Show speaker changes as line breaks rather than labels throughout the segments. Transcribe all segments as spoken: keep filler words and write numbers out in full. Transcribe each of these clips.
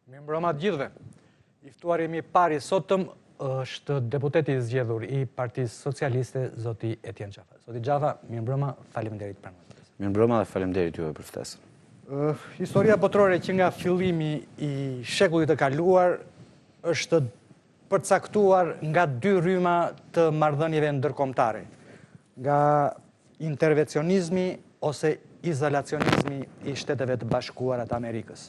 Mirëmbrëma të gjithëve. I ftuar jemi pari sotëm është deputeti i zgjedhur i Partisë Socialiste, zoti Etjen Xhafaj. Zoti Xhafa, mirëmbrëma, faleminderit për mua.
Mirëmbrëma dhe faleminderit juve për ftesën.
Uh, historia botërore që nga fillimi i shekullit të kaluar është përcaktuar nga dy rryma të marrëdhënieve ndërkombëtare, nga intervencionizmi ose izolacionizmi i Shteteve të Bashkuara të Amerikës.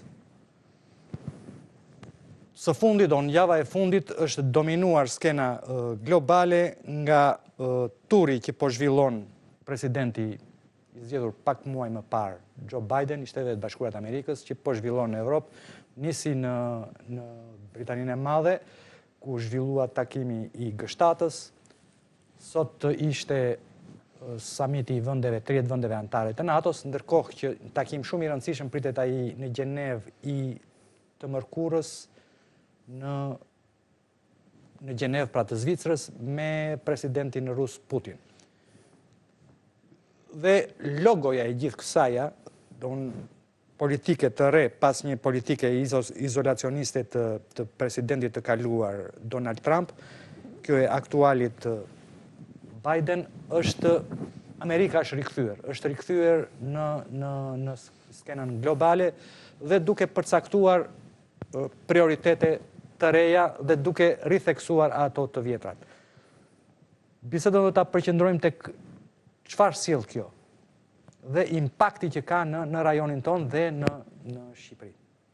Së fundit, on java e fundit, është dominuar skena uh, globale nga uh, turi që po zhvillon presidenti i zgjedhur pak muaj më parë, Joe Biden, i Shteteve të Bashkuara të Amerikës, që po zhvillon në Evropë, nisi në, në Britaninë e Madhe, ku zhvillua takimi i G shtatës. Sot ishte uh, samiti i vendeve, tridhjetë vendeve anëtare të NATO-s, ndërkohë që takim shumë i rëndësishëm pritet ai në Gjenevë i të mërkurës, në në Gjenevë pra të Zvicrës me presidentin rus Putin. Dhe logoja e gjithë kësaja, don politike të re, pas një politike izolacioniste të, të presidentit të kaluar Donald Trump, kjo e aktualit Biden, është Amerika është rikthyer, është rikthyer në në në skenën globale dhe duke përcaktuar prioritete të reja dhe duke ritheksuar ato të vjetrat. Bisedën do ta përqendrojmë tek çfarë sjell kjo dhe impakti që ka në në rajonin ton dhe në në Shqipëri.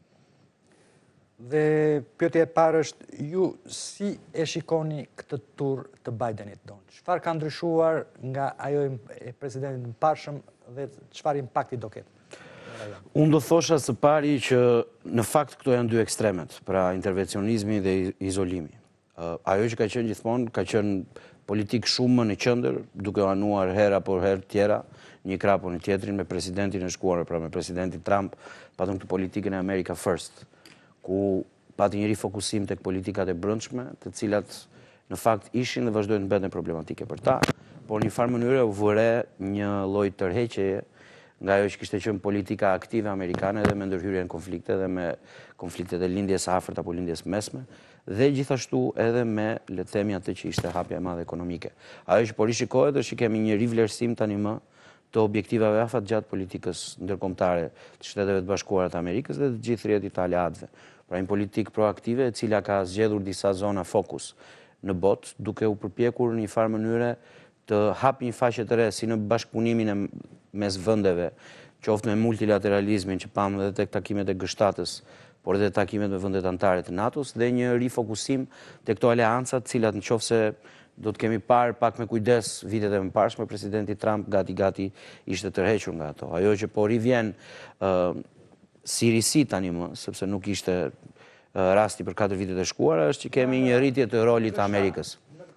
Dhe pyetja e parë është, ju si e shikoni këtë tur të Bidenit don? Çfarë ka ndryshuar nga ajo e presidentit të parshëm dhe çfarë impakti do ketë?
Unë do thosha së pari që në fakt këto janë dy ekstremet, pra intervencionizmi dhe izolimi. Ajo që ka qenë gjithmonë, ka qenë politikë shumë në qendër, duke anuar hera por herë tjera, një krah por në tjetrin me presidentin e shkuar, pra me presidentin Trump, patëm këtë politikën e America First, ku pati një rifokusim tek politikat e brendshme, të cilat në fakt ishin dhe vazhdojnë të mbeten problematike për ta, por në një farë mënyrë u vëre një lloj tërheqjeje nga ajo që kishte qenë politika aktive amerikane dhe me ndërhyrjen konflikte dhe me konfliktet e lindjes afërt apo lindjes mesme, dhe gjithashtu edhe me, le të themi, atë që ishte hapja e madhe ekonomike. Ajo që po rishikohet është që kemi një rivlerësim tani më të objektivave afatgjatë politikës ndërkombëtare të Shteteve të Bashkuara të Amerikës dhe të gjithë rrjetit të aleatëve. Pra një politikë proaktive e cila ka zgjedhur disa zona fokus në botë, duke u përpjekur në një farë mënyre të hap një faqe të re si në bashkëpunimin e mes vendeve, qoftë me multilateralizmin që pam edhe tek takimet e G shtatës, por edhe takimet me vendet anëtare të NATO-s, dhe një rifokusim tek këto aleanca, të cilat nëse do të kemi parë pak me kujdes vitet e mëparshme, presidenti Trump gati gati ishte tërhequr nga ato. Ajo që po rivjen uh, si risi tani më, sepse nuk ishte uh, rasti për katër vitet e shkuara, është që kemi një rritje të rolit të Amerikës.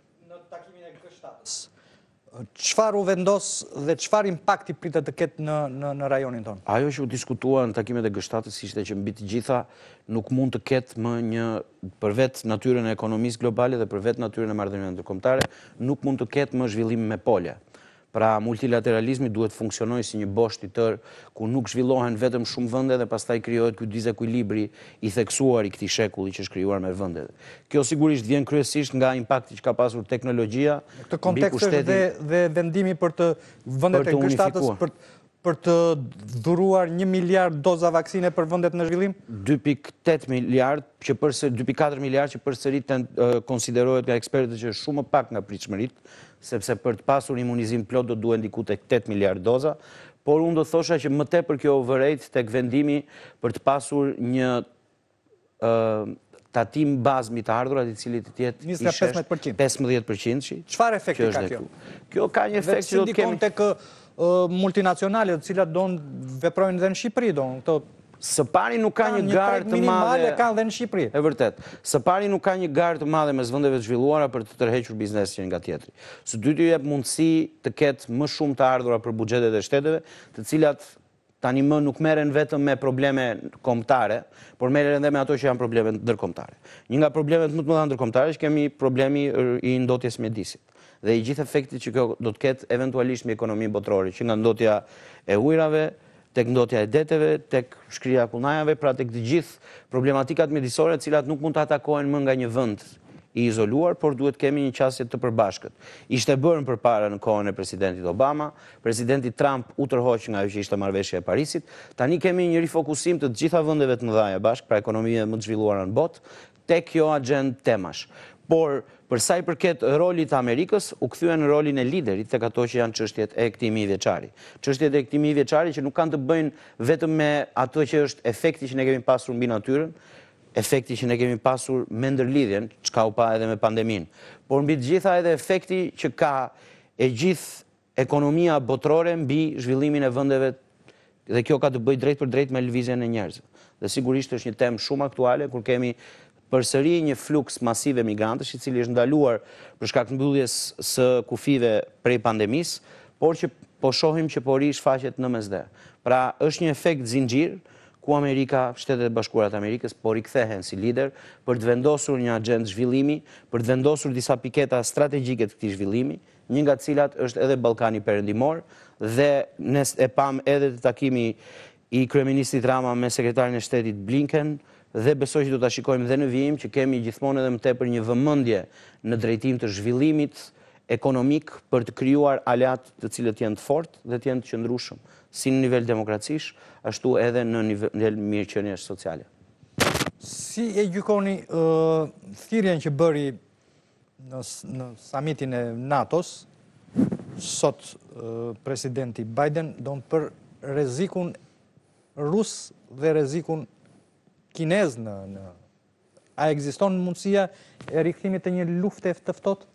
Çfarë u vendos dhe çfarë impakti pritet të ketë në në në rajonin tonë?
Ajo që u diskutua në takimet e G shtatës ishte që mbi të gjitha nuk mund të ketë më një, për vetë natyrën e ekonomisë globale dhe për vetë natyrën e marrëdhënieve ndërkombëtare, nuk mund të ketë më zhvillim me pole. Pra multilateralizmi duhet të funksionojë si një bosh i tërë ku nuk zhvillohen vetëm shumë vende dhe pastaj krijohet ky dizekuilibri i theksuar i këtij shekulli që është krijuar me vendet. Kjo sigurisht vjen kryesisht nga impakti që ka pasur teknologjia.
Në këtë kontekst është dhe dhe vendimi për të vendet e G shtatës për për të dhuruar një miliard doza vaksine për vendet në zhvillim?
dy pikë tetë miliard që përse dy pikë katër miliard që përsërit uh, konsiderohet nga ekspertët që është shumë më pak nga pritshmëritë, sepse për të pasur imunizim plot do duhen diku tek tetë miliard doza, por unë do thosha që më tepër kjo vërejt tek vendimi për të pasur një uh, tatim bazë mbi të ardhurat i cili të jetë
njëzet e pesëmbëdhjetë përqind.
pesëmbëdhjetë përqind.
Çfarë efekti ka kjo?
Kjo ka një efekt që do të kemi
tek uh, multinacionale, të cilat don veprojnë edhe në Shqipëri, don këto.
Së pari nuk ka një garë të madhe,
kanë dhe në Shqipëri.
E vërtet. Së pari nuk ka një garë të madhe mes vendeve të zhvilluara për të tërhequr biznesin nga tjetri. Së dyti jep mundësi të ketë më shumë të ardhura për buxhetet e shteteve, të cilat tani më nuk merren vetëm me probleme kombëtare, por merren edhe me ato që janë probleme ndërkombëtare. Një nga problemet më të mëdha ndërkombëtare është kemi problemi i ndotjes mjedisit. Dhe i gjithë efekti që kjo do të ketë eventualisht me ekonominë botërore, që nga ndotja e ujrave, tek ndotja e deteve, tek shkrija kunajave, pra tek të gjithë problematikat mjedisore, cilat nuk mund të atakohen më nga një vend i izoluar, por duhet kemi një qasje të përbashkët. Ishte bërën përpara në kohën e presidentit Obama, presidenti Trump u tërhoq nga ajo që ishte marrëveshja e Parisit. Tani kemi një rifokusim të gjitha vendeve të mëdha bashkë, pra ekonomia më të zhvilluara në botë, tek kjo agjend temash. Por për sa i përket rolit të Amerikës, u kthye në rolin e liderit tek ato që janë çështjet e këtij mijëvjeçari. Çështjet e këtij mijëvjeçari që nuk kanë të bëjnë vetëm me ato që është efekti që ne kemi pasur mbi natyrën, efekti që ne kemi pasur me ndërlidhjen, çka u pa edhe me pandeminë, por mbi të gjitha edhe efekti që ka e gjithë ekonomia botërore mbi zhvillimin e vendeve, dhe kjo ka të bëjë drejt për drejt me lëvizjen e njerëzve. Dhe sigurisht është një temë shumë aktuale kur kemi përsëri një fluks masiv e migrantësh, i cili është ndaluar për shkak të mbylljes së kufive prej pandemisë, por që po shohim që po ri shfaqet në mesdhe. Pra është një efekt zinxhir ku Amerika, Shtetet e Bashkuara të Amerikës po rikthehen si lider për të vendosur një agjendë zhvillimi, për të vendosur disa piketa strategjike të këtij zhvillimi, një nga të cilat është edhe Ballkani Perëndimor, dhe ne e pam edhe të takimi i kryeministrit Rama me sekretarin e shtetit Blinken, dhe besoj që do ta shikojmë dhe në vijim që kemi gjithmonë edhe më tepër një vëmendje në drejtim të zhvillimit ekonomik për të krijuar aleat të cilët janë të fortë dhe të jenë të qëndrueshëm, si në nivel demokracish, ashtu edhe në nivel mirëqenies sociale.
Si e gjykoni uh, thirrjen që bëri në, në samitin e NATO-s sot uh, presidenti Biden don për rrezikun rus dhe rrezikun kinez në, në... A ekziston mundësia e rikthimit të një lufte të ftohtë?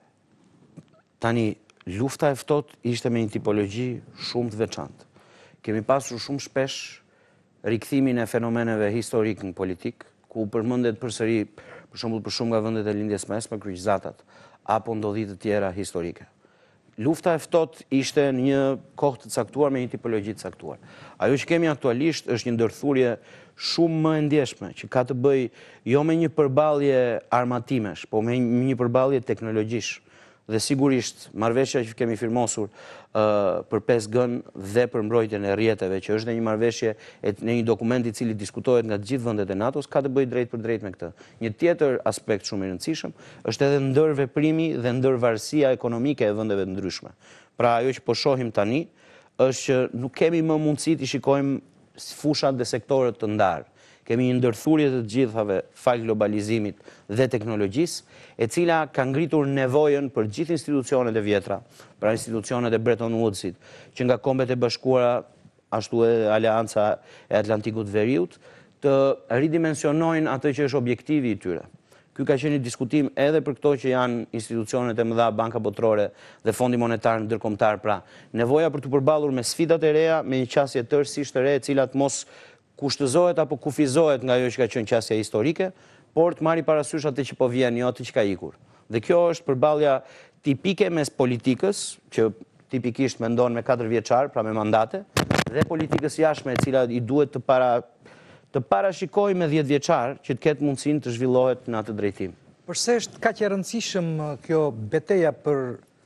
Tani, lufta e ftohtë ishte me një tipologji shumë të veçantë. Kemi pasur shumë shpesh rikthimin e fenomeneve historik në politik, ku përmendet përsëri, për shembull për shumë nga vendet e lindjes mesme, kryqëzatat, apo ndodhi të tjera historike. Lufta e ftohtë ishte në një kohë të caktuar me një tipologji të caktuar. Ajo që kemi aktualisht është një ndërthurje shumë më e ndjeshme, që ka të bëjë jo me një përballje armatimesh, po me një përballje teknologjish. Dhe sigurisht marrëveshja që kemi firmosur uh, për pesë G-n dhe për mbrojtjen e rrjeteve, që është në një marrëveshje e në një dokument i cili diskutohet nga të gjithë vendet e NATO-s, ka të bëjë drejt për drejt me këtë. Një tjetër aspekt shumë i rëndësishëm është edhe ndërveprimi dhe ndërvarësia ekonomike e vendeve të ndryshme. Pra ajo që po shohim tani është që nuk kemi më mundësi të shikojmë fushat dhe sektorët të ndarë. Kemi një ndërthurje të gjithave fal globalizimit dhe teknologjisë, e cila ka ngritur nevojën për gjithë institucionet e vjetra, pra institucionet e Bretton Woodsit, që nga Kombet e Bashkuara, ashtu edhe Aleanca e Atlantikut Veriut, të ridimensionojnë atë që është objektivi i tyre. Ky ka qenë një diskutim edhe për këto që janë institucionet e mëdha, Banka Botërore dhe Fondi Monetar Ndërkombëtar, pra nevoja për të përballur me sfidat e reja, me një qasje tërësisht të re, e cila të mos kushtëzohet apo kufizohet nga ajo që ka qenë qasja historike, por të marrë parasysh atë që po vjen, jo atë që ka ikur. Dhe kjo është përballja tipike mes politikës, që tipikisht mendon me katër vjeçar, pra me mandate, dhe politikës jashtme, e cila i duhet të para të parashikojë me dhjetë vjeçar që të ketë mundësinë të zhvillohet në atë drejtim.
Përse është kaq e rëndësishëm kjo betejë për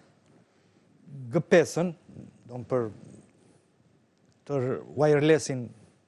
G pesën, don për të wirelessin,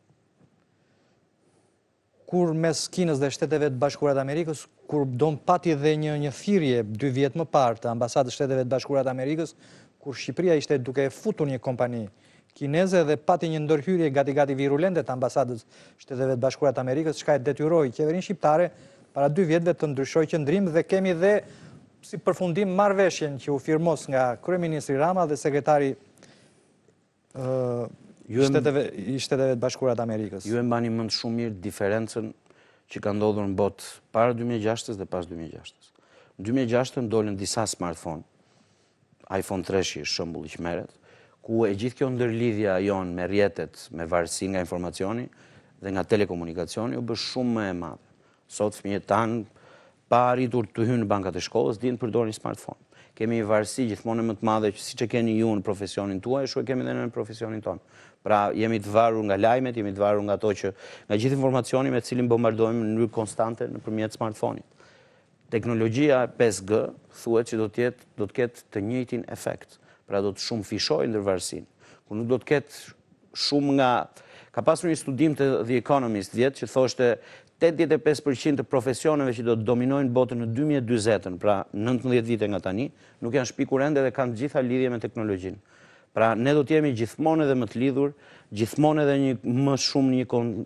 kur mes Kinës dhe Shteteve të Bashkuara të Amerikës, kur don pati dhe një, një thirrje dy vjet më parë të ambasadës Shteteve të Bashkuara të Amerikës, kur Shqipëria ishte duke futur një kompani kineze dhe pati një ndërhyrje gati-gati virulente të ambasadës Shteteve të Bashkuara të Amerikës, çka e detyroi qeverinë shqiptare para dy vjetëve të ndryshojë qëndrim, dhe kemi dhe si përfundim marrëveshjen që u firmos nga kryeministri Rama dhe sekretari uh, i Shteteve të Bashkuara të Amerikës.
Ju e mbani mend shumë mirë diferencën që ka ndodhur në botë para dy mijë e gjashtës dhe pas dy mijë e gjashtës. Në dy mijë e gjashtën dolën disa smartphone, iPhone treshi është shembulli që merret, ku e gjithë kjo ndërlidhja jonë me rrjetet, me varësi nga informacioni dhe nga telekomunikacioni u bë shumë më e madhe. Sot fëmijët tanë, pa arritur të hynë në bankat e shkollës, dinë të përdorin smartphone. Kemi një varësi gjithmonë më të madhe që siç e keni ju në profesionin tuaj, ashtu e kemi edhe në profesionin tonë. Pra jemi të varur nga lajmet, jemi të varur nga ato që nga gjithë informacioni me të cilin bombardohemi në mënyrë konstante nëpërmjet smartphone-it. Teknologjia pesë G thuhet që do të jetë do të ketë të njëjtin efekt. Pra do të shumë fishojë ndërvarësinë, ku nuk do të ketë shumë nga... Ka pasur një studim të The Economist vjetë që thoshte tetëdhjetë e pesë përqind të profesioneve që do të dominojnë botën në dy mijë e njëzet, pra nëntëmbëdhjetë vite nga tani, nuk janë shpikur ende dhe kanë gjitha lidhje me teknologjinë. Pra ne do të jemi gjithmonë edhe më të lidhur, gjithmonë edhe një, më shumë një kon,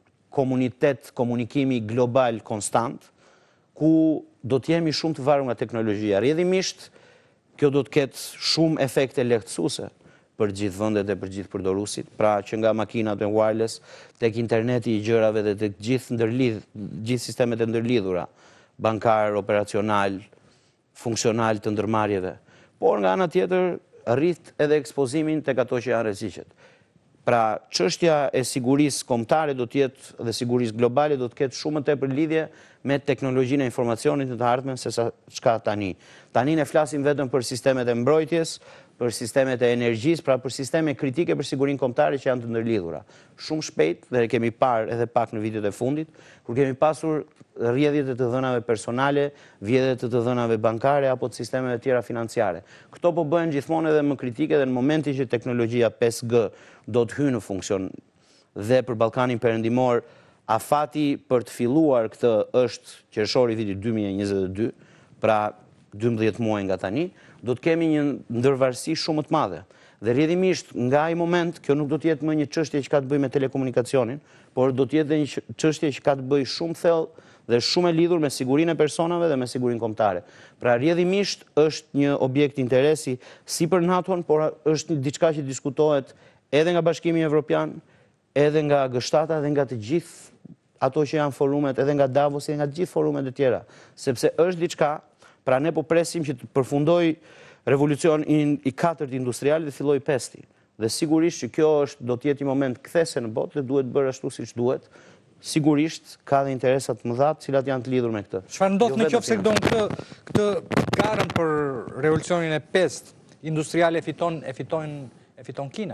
komunitet, komunikimi global konstant, ku do të jemi shumë të varur nga teknologjia. Rrjedhimisht, kjo do të ketë shumë efekte lehtësuese për gjithë vendet e për gjithë përdoruesit, pra që nga makinat me wireless, tek interneti i gjërave dhe tek gjithë ndërlidh, gjithë sistemet e ndërlidhura, bankar, operacional, funksional të ndërmarrjeve. Por nga ana tjetër rrit edhe ekspozimin tek ato që janë rreziqet. Pra çështja e sigurisë kombëtare do të jetë dhe sigurisë globale do të ketë shumë më tepër lidhje me teknologjinë e informacionit në të ardhmen se sa çka tani. Tani ne flasim vetëm për sistemet e mbrojtjes, për sistemet e energjisë, pra për sisteme kritike për sigurinë kombëtare që janë të ndërlidhura. Shumë shpejt, dhe kemi parë edhe pak në vitet e fundit, kur kemi pasur rrjedhjet e të dhënave personale, vjedhjet e të dhënave bankare apo të sistemeve tjera financiare. Këto po bëhen gjithmonë edhe më kritike dhe në momentin që teknologjia pesë G do të hyjë në funksion dhe për Ballkanin Perëndimor, afati për të filluar këtë është qershori vitit dy mijë e njëzet e dy, pra dymbëdhjetë muaj nga tani, do të kemi një ndërvarësi shumë të madhe. Dhe rrjedhimisht nga ai moment, kjo nuk do të jetë më një çështje që ka të bëjë me telekomunikacionin, por do të jetë dhe një çështje që ka të bëjë shumë thellë dhe shumë e lidhur me sigurinë e personave dhe me sigurinë kombëtare. Pra rrjedhimisht është një objekt interesi si për NATO-n, por është diçka që diskutohet edhe nga Bashkimi Evropian, edhe nga G shtatë dhe nga të gjithë ato që janë forumet, edhe nga Davos dhe nga të gjithë forumet e tjera, sepse është diçka. Pra ne po presim që të përfundoj revolucioni i katërt industrial dhe filloj pesti. Dhe sigurisht që kjo është, do të jetë një moment kthese në botë dhe duhet bërë ashtu siç duhet. Sigurisht ka dhe interesat më dha, të cilat janë të lidhur me këtë.
Çfarë ndodh në qoftë se don këtë këtë garën për revolucionin e pestë industrial e fiton e fitojnë e fiton Kina?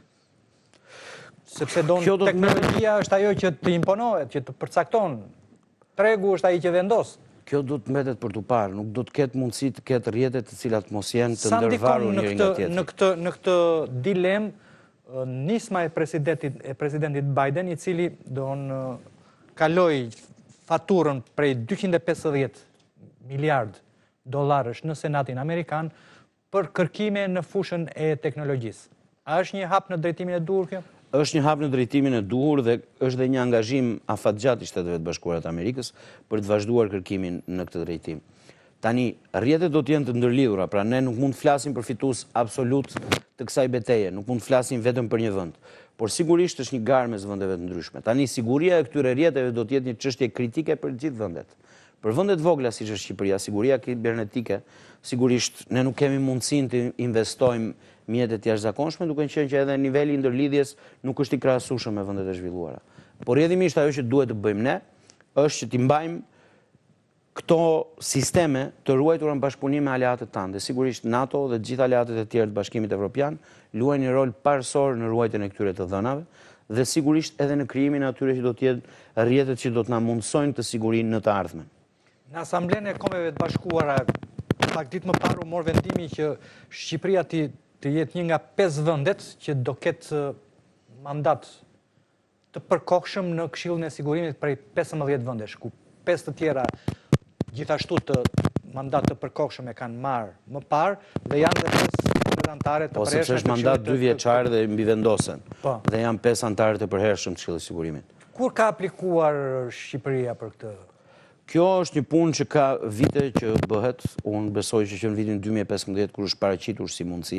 Sepse don teknologjia është ajo që të imponohet, që të përcakton. Tregu është ai që vendos.
Kjo do të mbetet për të parë, nuk do të ketë mundësi të ketë rrjete të cilat mos jenë të ndërvarur njëri nga tjetri.
Në këtë në këtë dilemë nisma e presidentit e presidentit Biden, i cili don kaloi faturën prej dyqind e pesëdhjetë miliard dollarësh në Senatin Amerikan për kërkime në fushën e teknologjisë. A është një hap në drejtimin e duhur kjo?
Është një hap në drejtimin e duhur dhe është dhe një angazhim afatgjat i Shteteve të Bashkuara të Amerikës për të vazhduar kërkimin në këtë drejtim. Tani, rrjetet do të jenë të ndërlidhura, pra ne nuk mund të flasim për fitues absolut të kësaj betejë, nuk mund të flasim vetëm për një vend, por sigurisht është një garë mes vendeve të ndryshme. Tani, siguria e këtyre rrjeteve do të jetë një çështje kritike për të gjithë vendet. Për vendet vogla siç është Shqipëria, siguria kibernetike, sigurisht ne nuk kemi mundësinë të investojmë mjetet jashtëzakonshme, duke qenë që edhe niveli i ndërlidhjes nuk është i krahasueshëm me vendet e zhvilluara. Por rrjedhimisht ajo që duhet të bëjmë ne është që t'i mbajmë këto sisteme të ruajtura në bashkëpunim me aleatët tanë. Dhe sigurisht NATO dhe të gjithë aleatët e tjerë të Bashkimit Evropian luajnë një rol parësor në ruajtjen e këtyre të dhënave dhe sigurisht edhe në krijimin e atyre që do të jetë rrjetet që do të na mundsojnë të sigurinë në të ardhmen.
Në Asamblenë e Kombeve të Bashkuara, pak ditë më parë u mor vendimi që Shqipëria të të jetë një nga pesë vendet që do ketë mandat të përkohshëm në Këshillin e Sigurimit prej pesëmbëdhjetë vendesh, ku pesë të tjera gjithashtu të mandat të përkohshëm e kanë marrë më parë dhe janë dhe pesë anëtare të përhershëm.
Po sepse është mandat dy vjeçar dhe mbivendosen. Dhe janë pesë anëtarë të përhershëm të Këshillit të Sigurimit.
Kur ka aplikuar Shqipëria për këtë?
Kjo është një punë që ka vite që bëhet, unë besoj që që në vitin dy mijë e pesëmbëdhjetë kur është paraqitur si mundësi,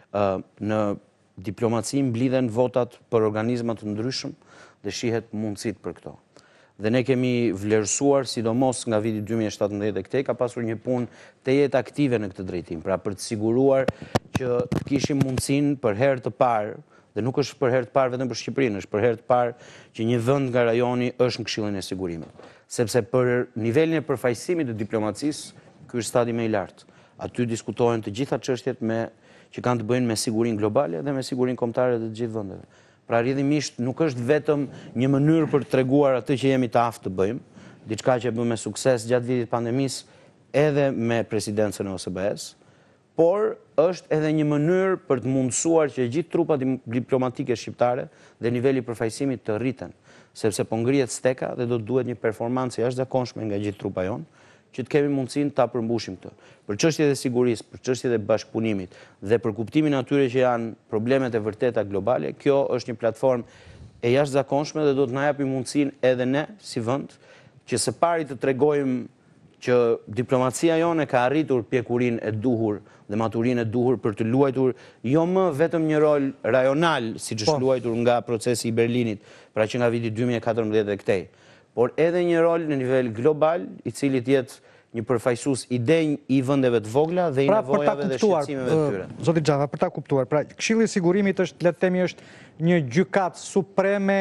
në diplomaci mblidhen votat për organizma të ndryshëm dhe shihet mundësit për këto. Dhe ne kemi vlerësuar, sidomos nga viti dy mijë e shtatëmbëdhjetë dhe këtej, ka pasur një punë të jetë aktive në këtë drejtim, pra për të siguruar që të kishim mundësin për herë të parë, dhe nuk është për herë të parë vetëm për Shqipërinë, është për herë të parë që një vend nga rajoni është në Këshillin e Sigurimit. Sepse për nivelin e përfaqësimit të diplomacisë, ky është stadi më i lartë. Aty diskutohen të gjitha çështjet me që kanë të bëjnë me sigurinë globale dhe me sigurinë kombëtare të gjithë vendeve. Pra rrjedhimisht nuk është vetëm një mënyrë për të treguar atë që jemi të aftë të bëjmë, diçka që e bëm me sukses gjatë vitit pandemisë edhe me presidencën e O S B A-së, por është edhe një mënyrë për të mundësuar që gjithë trupat diplomatike shqiptare dhe niveli përfaqësimit të rriten, sepse po ngrihet steka dhe do të duhet një performancë jashtëzakonshme nga gjithë trupa jonë, që të kemi mundësinë ta përmbushim këtë. Për çështjet e sigurisë, për çështjet e bashkëpunimit dhe për kuptimin atyre që janë problemet e vërteta globale, kjo është një platformë e jashtëzakonshme dhe do të na japë mundësinë edhe ne si vend që së pari të tregojmë që diplomacia jone ka arritur pjekurinë e duhur dhe maturinë e duhur për të luajtur jo më vetëm një rol rajonal, siç është luajtur nga procesi i Berlinit, pra që nga viti dy mijë e katërmbëdhjetë dhe këtej, por edhe një rol në nivel global, i cili të jetë një përfaqësues i denj i vendeve të vogla dhe i nevojave dhe shqetësimeve të tyre.
Zoti Xhafaj, për ta kuptuar, pra Këshilli i Sigurimit është, le të themi, është një gjykatë supreme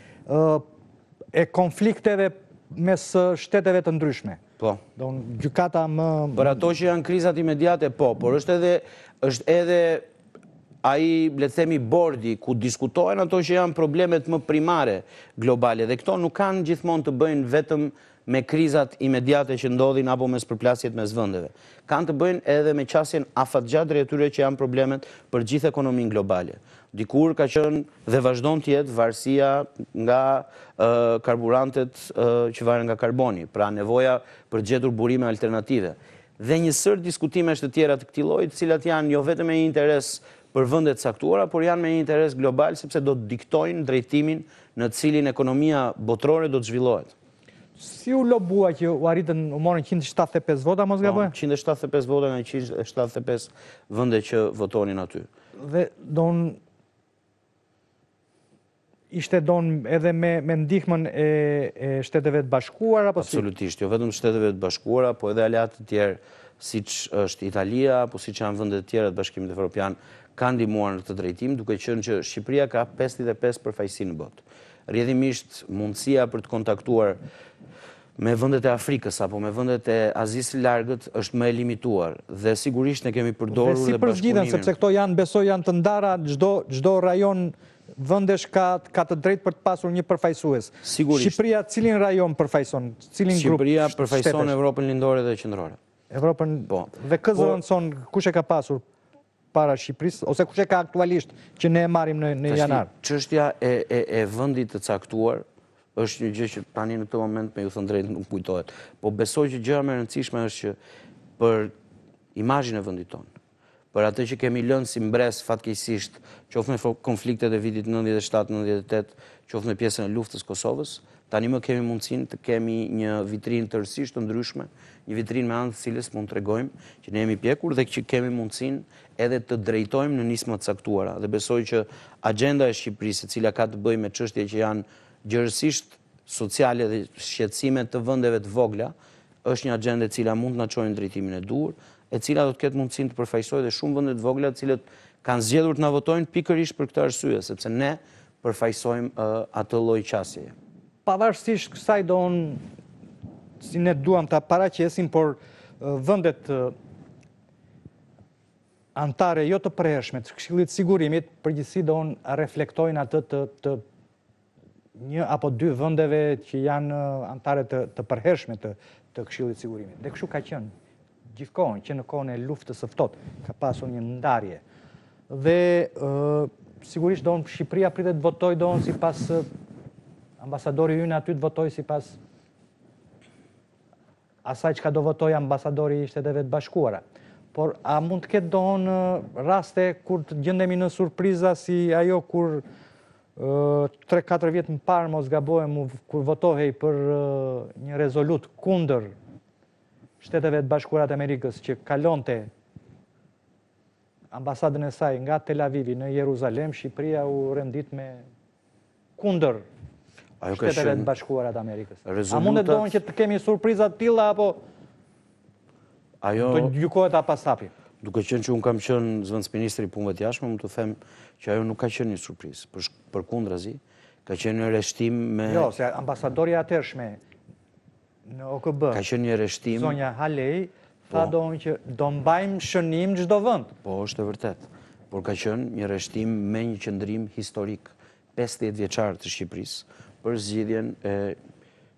e konflikteve mes shteteve të ndryshme.
Po.
Don gjykata më
Për ato që janë krizat imediate, po, por është edhe është edhe ai, le të themi, bordi ku diskutohen ato që janë problemet më primare globale dhe këto nuk kanë gjithmonë të bëjnë vetëm me krizat imediate që ndodhin apo me spërplasjet mes vendeve. Kanë të bëjnë edhe me qasjen afatgjatë drejt atyre që janë problemet për gjithë ekonominë globale. Dikur ka qenë dhe vazhdon të jetë varësia nga uh, karburantet uh, që varen nga karboni, pra nevoja për të gjetur burime alternative. Dhe një sër diskutimesh të tjera të këtij lloji, të cilat janë jo vetëm me interes për vendet caktuara, por janë me një interes global sepse do të diktojnë drejtimin në të cilin ekonomia botërore do të zhvillohet.
Si u lobua që u arritën, u morën njëqind e shtatëdhjetë e pesë vota, mos gaboj?
njëqind e shtatëdhjetë e pesë vota nga njëqind e shtatëdhjetë e pesë vende që votonin aty.
Dhe don ishte don edhe me, me ndihmën e, e Shteteve të Bashkuara apo si?
Absolutisht, jo vetëm Shteteve të Bashkuara, po edhe aleatë të tjerë, siç është Italia, apo siç janë vendet të tjera të Bashkimit Evropian, kanë ndihmuar në këtë drejtim, duke qenë që Shqipëria ka pesëdhjetë e pesë përfaqësi në botë. Rrjedhimisht mundësia për të kontaktuar me vendet e Afrikës apo me vendet e Azisë së Largët është më e limituar dhe sigurisht ne kemi përdorur
dhe si përzgjidhen, sepse këto janë, besoj, janë të ndara, çdo çdo rajon vendesh ka ka të drejtë për të pasur një përfaqësues.
Sigurisht.
Shqipëria cilin rajon përfaqëson? Cilin grup?
Shqipëria përfaqëson Evropën lindore dhe qendrore.
Evropën.
Po.
Dhe kë zëvendëson kush e ka pasur para Shqipërisë ose kush e ka aktualisht që ne e marrim në, në janar?
Çështja e, e, e vendit të caktuar është një gjë që tani në këtë moment me ju thënë drejt nuk kujtohet. Po besoj që gjëja më e rëndësishme është që për imazhin e vendit tonë, për atë që kemi lënë si mbres fatkeqësisht, qoftë me konfliktet e vitit nëntëdhjetë e shtatë nëntëdhjetë e tetë, qoftë me pjesën e luftës Kosovës, tani më kemi mundësinë të kemi një vitrinë tërësisht të ndryshme, një vitrinë me anë të cilës mund të tregojmë që ne jemi pjekur dhe që kemi mundësinë edhe të drejtojmë në nisma të caktuara. Dhe besoj që agjenda e Shqipërisë, e cila ka të bëjë me çështje që janë gjërësisht sociale dhe shqetësime të vendeve të vogla, është një agjendë e cila mund të na çojë në drejtimin e duhur, e cila do të ketë mundësinë të përfaqësojë dhe shumë vende të vogla të cilët kanë zgjedhur të na votojnë pikërisht për këtë arsye, sepse ne përfaqësojmë uh, atë lloj qasjeje.
Pavarësisht kësaj don si ne duam ta paraqesim, por uh, vendet uh, anëtare jo të përhershme të Këshillit të Sigurimit përgjithësi don reflektojnë atë të, të një apo dy vendeve që janë anëtare të, të përhershme të, të Këshillit të Sigurimit. Dhe kështu ka qenë gjithkohën, që në kohën e luftës së ftohtë ka pasur një ndarje. Dhe uh, sigurisht don Shqipëria pritet të votojë don sipas uh, ambasadori ynë aty të votojë sipas asaj çka do votojë ambasadori i Shteteve të Bashkuara. Por a mund të ketë don uh, raste kur të gjendemi në surpriza si ajo kur tre katër vjet më parë, mos gabohem, kur votohej për uh, një rezolut kundër Shteteve të Bashkuara të Amerikës që kalonte ambasadën e saj nga Tel Avivi në Jeruzalem, Shqipëria u rendit me kundër Shteteve të Bashkuara të Amerikës.
Rezolutat...
A mundet doon që të kemi surpriza të tilla apo
Ajo...
të gjykohet apasapi?
Duke qenë që unë kam qenë zv.ministri i punëve të jashtme, më të them që ajo nuk ka qenë një surprizë, për, për kundrazi, ka qenë një rreshtim me...
Jo, se ambasadori atërshme në O K B,
ka qenë një rreshtim...
Zonja Halej, tha doon që do mbajmë shënim çdo vend.
Po, është e vërtet. Por ka qenë një rreshtim me një qëndrim historik pesëdhjetë vjeçar të Shqipërisë për zgjidhjen e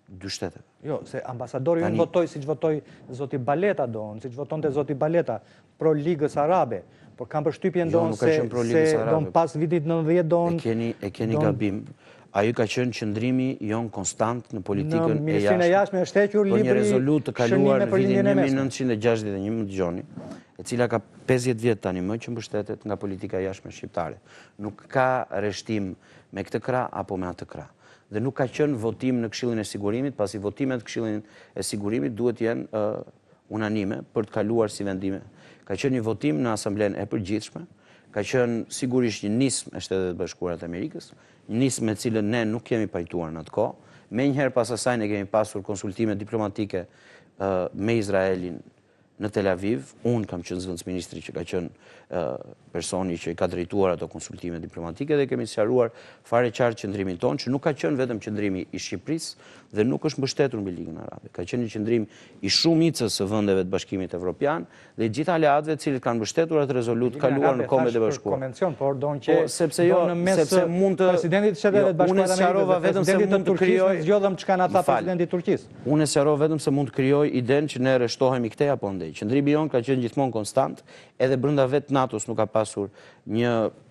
dy shteteve.
Jo, se ambasadori unë votoj si që votoj zoti Baleta donë, si që voton të zoti Baleta, pro Ligës Arabe, por kam përshtypjen donë se donë pas vitit nëntëdhjetë donë...
E keni gabim. Ajo ka qenë qëndrimi jonë konstant në politikën e
Ministrinë e Jashtme është hequr
libri për një rezolutë të kaluar në vitin një mijë nëntëqind e gjashtëdhjetë e një, më dëgjoni, e cila ka pesëdhjetë vjet tani më që mbështetet nga politika e jashtme shqiptare. Nuk ka rreshtim me këtë krah apo me atë krah. Dhe nuk ka qenë votim në Këshillin e Sigurimit, pasi votimet në Këshillin e Sigurimit duhet jenë unanime për të kaluar si vendime. Ka qenë një votim në Asamblenë e Përgjithshme, ka qenë sigurisht një nismë e Shtetet Bashkuara të Amerikës, një nismë me cilën ne nuk kemi pajtuar në atë kohë. Menjëherë pas asaj ne kemi pasur konsultime diplomatike me Izraelin në Tel Aviv. Unë kam qenë zv.ministri që ka qenë personi që i ka drejtuar ato konsultime diplomatike dhe kemi sqaruar fare qartë qëndrimin tonë, që nuk ka qenë vetëm qëndrimi i Shqipërisë dhe nuk është mbështetur mbi Ligën Arabe. Ka qenë një qëndrim i shumicës së vendeve të Bashkimit Evropian dhe gjithë aleatëve të cilët kanë mbështetur atë rezolutë kaluar në Kombet e Bashkuara.
Konvencion, por don që
sepse jo, sepse mund të
presidentit të Shtetit Bashkuar të Amerikës, presidentit të Turqisë, zgjodhëm çka na tha presidenti i Turqisë.
Unë sqarova vetëm se mund të krijoj idenë që ne rreshtohemi këtej apo ndej. Qëndrimi jon ka qenë gjithmonë konstant, edhe brenda vetë NATO-s nuk ka pasur një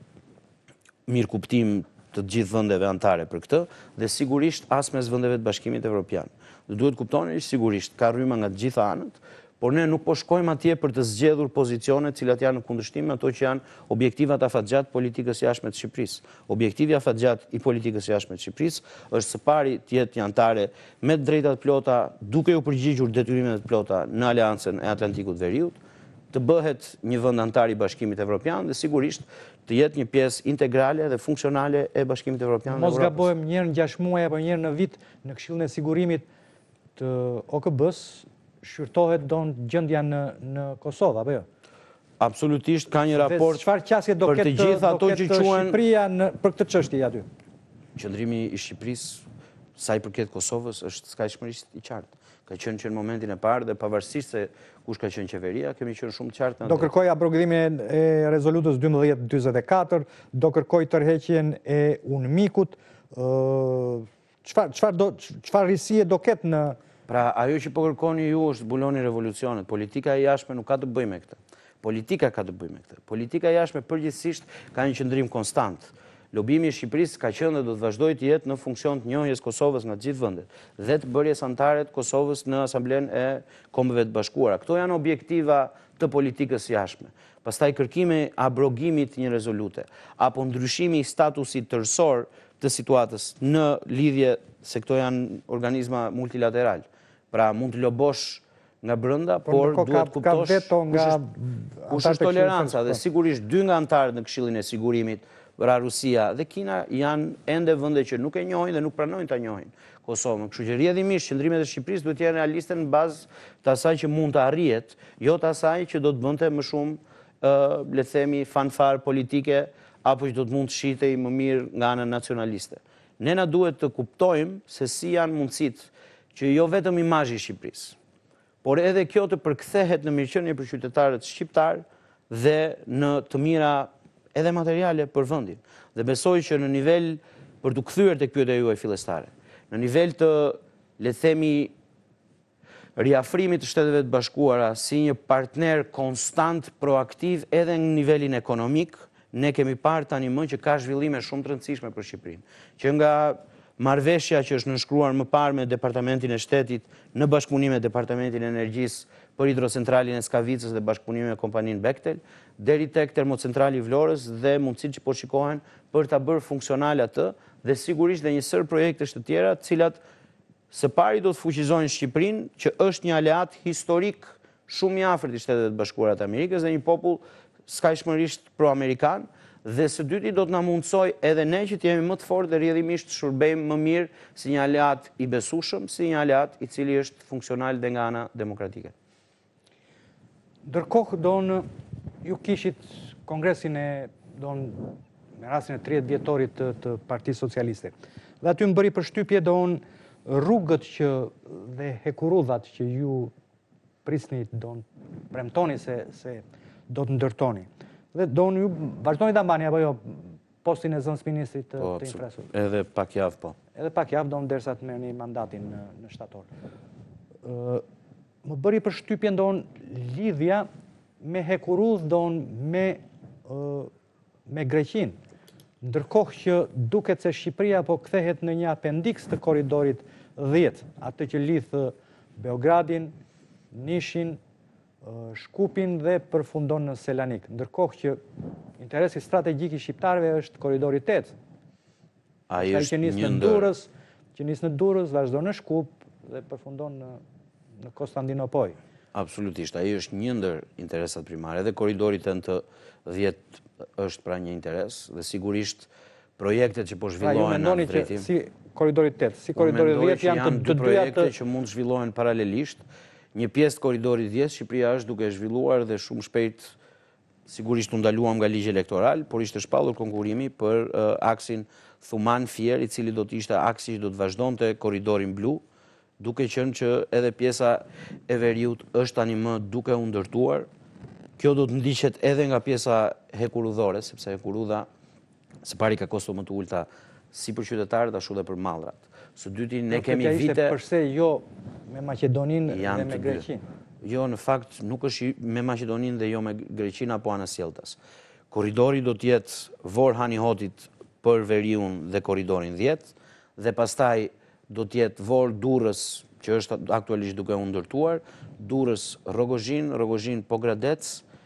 mirëkuptim të gjithë vendeve anëtare për këtë, dhe sigurisht as mes vendeve të Bashkimit Evropian. Dhe duhet kuptoni që sigurisht ka rryma nga të gjitha anët, por ne nuk po shkojmë atje për të zgjedhur pozicione të cilat janë në kundërshtim me ato që janë objektivat afatgjat politikës jashtme të Shqipërisë. Objektivi afatgjat i politikës jashtme të Shqipërisë është së pari të jetë një anëtare me të drejtat plota, duke u përgjigjur detyrimet plota në Aleancën e Atlantikut Veriut, të bëhet një vend anëtar i Bashkimit Evropian dhe sigurisht të jetë një pjesë integrale dhe funksionale e Bashkimit Evropian.
Mos gabojmë njërë në gjashtë muaj apo njërë në vit në Këshillin e Sigurimit të O K B-s shqyrtohet donë gjendja në në Kosovë apo jo?
Absolutisht ka një raport
çfarë qasje do ketë
të gjitha ato që quhen
Shqipëria në për këtë çështje aty.
Qëndrimi i Shqipërisë sa i përket Kosovës është skajshmërisht i qartë. Ka qenë që në momentin e parë dhe pavarësisht se kush ka qenë qeveria, kemi qenë shumë të qartë.
Do kërkoj abrogimimin e rezolutës dymbëdhjetë dyzet e katër, do kërkoj tërheqjen e UNMIK-ut. Çfarë çfarë do çfarë risie do ketë në
Pra ajo që po kërkoni ju është zbuloni revolucionet. Politika e jashtme nuk ka të bëjë me këtë. Politika ka të bëjë me këtë. Politika e jashtme përgjithsisht ka një qëndrim konstant. Lobimi i Shqipërisë ka qenë dhe do të vazhdojë të jetë në funksion të njohjes Kosovës nga të gjithë vendet dhe të bërjes anëtare të Kosovës në Asamblenë e Kombeve të Bashkuara. Këto janë objektiva të politikës jashtme. Pastaj kërkimi i abrogimit të një rezolute apo ndryshimi i statusit tërësor të situatës në lidhje se këto janë organizma multilateral. Pra mund të lobosh nga brenda, por duhet kuptosh kush është toleranca dhe sigurisht dy nga anëtarët në Këshillin e Sigurimit, pra Rusia dhe Kina, janë ende vende që nuk e njohin dhe nuk pranojnë ta njohin Kosovën. Kështu që rrjedhimisht qëndrimet e Shqipërisë duhet të jenë realiste në bazë të asaj që mund të arrihet, jo të asaj që do të bënte më shumë, le të themi, fanfar politike apo që do të mund të shitej më mirë nga ana nacionaliste. Ne na duhet të kuptojmë se si janë mundësitë që jo vetëm imazhi i Shqipërisë, por edhe kjo të përkthehet në mirëqenie për qytetarët shqiptar dhe në të mira edhe materiale për vendin. Dhe besoj që në nivel, për të kthyer tek pyetja juaj fillestare, në nivel të, le të themi, riafrimit të Shteteve të Bashkuara si një partner konstant proaktiv edhe në nivelin ekonomik, ne kemi parë tani më që ka zhvillime shumë të rëndësishme për Shqipërinë. Që nga marrëveshja që është nënshkruar më parë me Departamentin e Shtetit në bashkëpunim me Departamentin e Energjisë për hidrocentralin e Skavicës dhe bashkëpunim me kompaninë Bechtel, deri tek termocentrali i Vlorës dhe mundësitë që po shikohen për ta bërë funksionale atë dhe sigurisht dhe një sër projektesh të tjera, të cilat së pari do të fuqizojnë Shqipërinë, që është një aleat historik shumë i afërt i Shtetet Bashkuara të Amerikës dhe një popull skajshmërisht pro-amerikan, dhe së dyti do të na mundsoj edhe ne që të jemi më të fortë dhe rrjedhimisht të shërbejmë më mirë si një aleat i besueshëm, si një aleat i cili është funksional dhe nga ana demokratike.
Ndërkohë donë ju kishit kongresin e donë me rastin e tridhjetë vjetorit të, të Partisë Socialiste. Dhe aty më bëri përshtypje donë rrugët që dhe hekurudhat që ju prisni donë premtoni se se do të ndërtoni. Dhe donë ju vazhdoni ta mbani apo jo postin e zënës ministrit të infrastrukturës.
Edhe pak javë, po.
Edhe pak javë do në derisa të merrni mandatin në shtator. Më bëri për shtypje ndonë lidhja me hekurudh ndonë me Greqin. Ndërkohë që duket se Shqipëria po kthehet në një apendiks të korridorit dhjetë, atë që lidh Beogradin, Nishin, Shkupin dhe përfundon në Selanik. Ndërkohë që interesi strategjik i shqiptarëve është korridori tetë.
Ai është një
ndër që nis në Durrës, vazhdon në Shkup dhe përfundon në në Konstantinopoj.
Absolutisht, ai është një ndër interesat primare dhe korridori të dhjetë është pra një interes dhe sigurisht projektet që po zhvillohen në drejtim.
Si korridori tetë, si korridori dhjetë janë të
dy projekte që mund zhvillohen paralelisht. Një pjesë të korridorit dhjetë, Shqipëria është duke zhvilluar dhe shumë shpejt, sigurisht u ndaluam nga ligji elektoral, por ishte shpallur konkurrimi për aksin Thuman-Fier, i cili do të ishte aksi që do të vazhdonte korridorin blu, duke qenë që edhe pjesa e veriut është tani më duke u ndërtuar. Kjo do të ndiqet edhe nga pjesa hekurudhore, sepse hekurudha së pari ka kosto më të ulta si për qytetarët ashtu dhe për mallrat. Së dyti ne kemi vite
përse jo me Maqedoninë dhe me Greqinë.
Jo, në fakt nuk është me Maqedoninë dhe jo me Greqinë apo Anasjeltas. Korridori do të jetë Vor-Hani Hotit për veriun dhe korridorin dhjetë dhe pastaj do të jetë Vor-Durrës, që është aktualisht duke u ndërtuar, Durrës-Rogozhin, Rogozhin-Pogradec,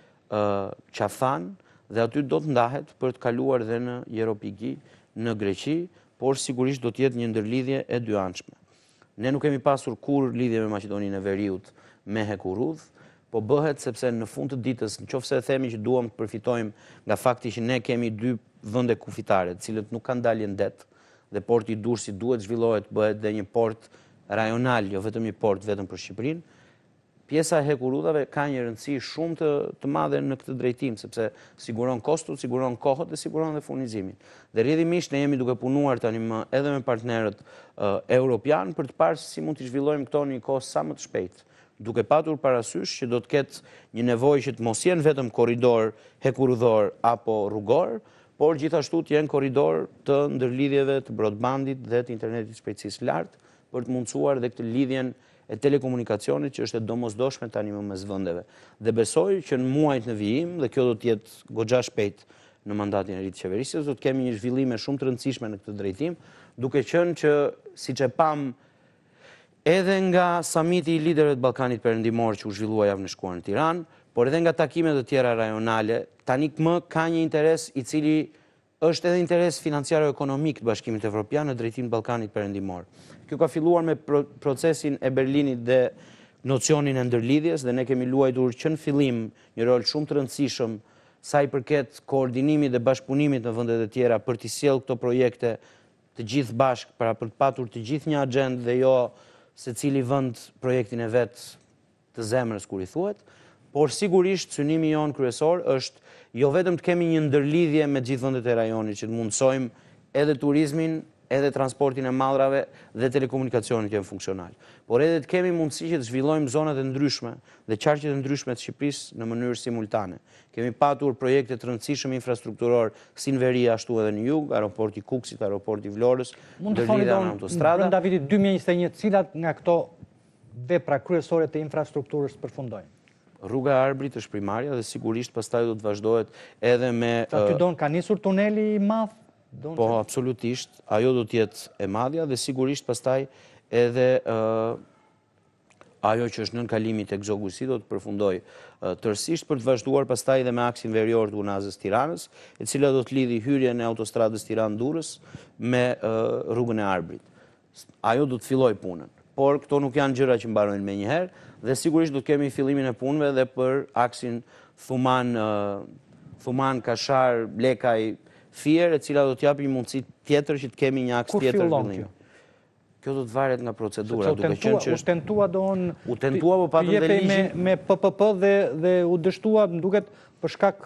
Qaftan, dhe aty do të ndahet për të kaluar dhe në Jeropigi, në Greqi, por sigurisht do të jetë një ndërlidhje e dyanshme. Ne nuk kemi pasur kur lidhje me Maqedoninë e Veriut me hekurudh, po bëhet sepse në fund të ditës, nëse e themi që duam të përfitojmë nga fakti që ne kemi dy vende kufitare, të cilët nuk kanë dalje në det, dhe porti i Durrësit duhet zhvillohet, bëhet dhe një port rajonal, jo vetëm një port vetëm për Shqipërinë. Pjesa e hekurudhave ka një rëndësi shumë të, të madhe në këtë drejtim, sepse siguron kostut, siguron kohët dhe siguron dhe furnizimin. Dhe rrjedhimisht ne jemi duke punuar tani më edhe me partnerët uh, europian për të parë si mund të zhvillojmë këto në një kohë sa më të shpejtë, duke patur parasysh që do të ketë një nevojë që të mos jenë vetëm korridor hekurudhor apo rrugor, por gjithashtu të jenë korridor të ndërlidhjeve të broadbandit dhe të internetit shpejtësisë lartë për të mundësuar dhe këtë lidhjen e telekomunikacionit që është e domosdoshme tani më mes vendeve. Dhe besoj që në muajt në vijim, dhe kjo do të jetë goxha shpejt në mandatin e ri të qeverisjes, do të kemi një zhvillime shumë të rëndësishme në këtë drejtim, duke qenë që siç e pam edhe nga samiti i liderëve të Ballkanit Perëndimor që u zhvillua javën e shkuar në Tiranë, por edhe nga takimet e tjera rajonale, tani më ka një interes i cili është edhe interes financiaro-ekonomik të Bashkimit Evropian në drejtim të Ballkanit Perëndimor. Kjo ka filluar me procesin e Berlinit dhe nocionin e ndërlidhjes dhe ne kemi luajtur që në fillim një rol shumë të rëndësishëm sa i përket koordinimit dhe bashkëpunimit në vendet e tjera për të sjellë këto projekte të gjithë bashkë, para për të patur të gjithë një agjendë dhe jo secili vend projektin e vet të zemrës kur i thuhet, por sigurisht synimi jon kryesor është jo vetëm të kemi një ndërlidhje me të gjithë vendet e rajonit që të mundsojmë edhe turizmin, edhe transportin e mallrave dhe telekomunikacionit jenë funksional. Por edhe të kemi mundësi që të zhvillojmë zonat e ndryshme dhe qarqet e ndryshme të Shqipërisë në mënyrë simultane. Kemi patur projekte të rëndësishëm infrastrukturor si në veri ashtu edhe në jug, aeroporti Kukësit, aeroporti Vlorës, ndërlidhja në autostrada.
Brenda vitit dy mijë e njëzet e një, cilat nga këto vepra kryesore të infrastrukturës përfundojnë?
Rruga e Arbrit është primarja dhe sigurisht pastaj do të vazhdohet edhe me
Aty don ka nisur tuneli i madh?
Po, absolutisht, ajo do të jetë e madhja dhe sigurisht pastaj edhe uh, ajo që është nën kalimi tek Zogusi do të përfundoj uh, tërësisht për të vazhduar pastaj edhe me aksin verior të Unazës Tiranës, e cila do të lidhi hyrjen e autostradës Tiranë-Durrës me uh, rrugën e Arbrit. Ajo do të filloj punën, por këto nuk janë gjëra që mbarojnë me njëherë dhe sigurisht do të kemi fillimin e punëve dhe për aksin Thuman, uh, Thuman Kashar, Lekaj, Fier, e cila do t'japi një mundësi tjetër që të kemi një aks tjetër zhvillimi. Kjo do të varet nga procedura, duke qenë që
u tentua do në
u tentua po patëm dhe ligjin
me P P P dhe dhe u dështua, më duket për shkak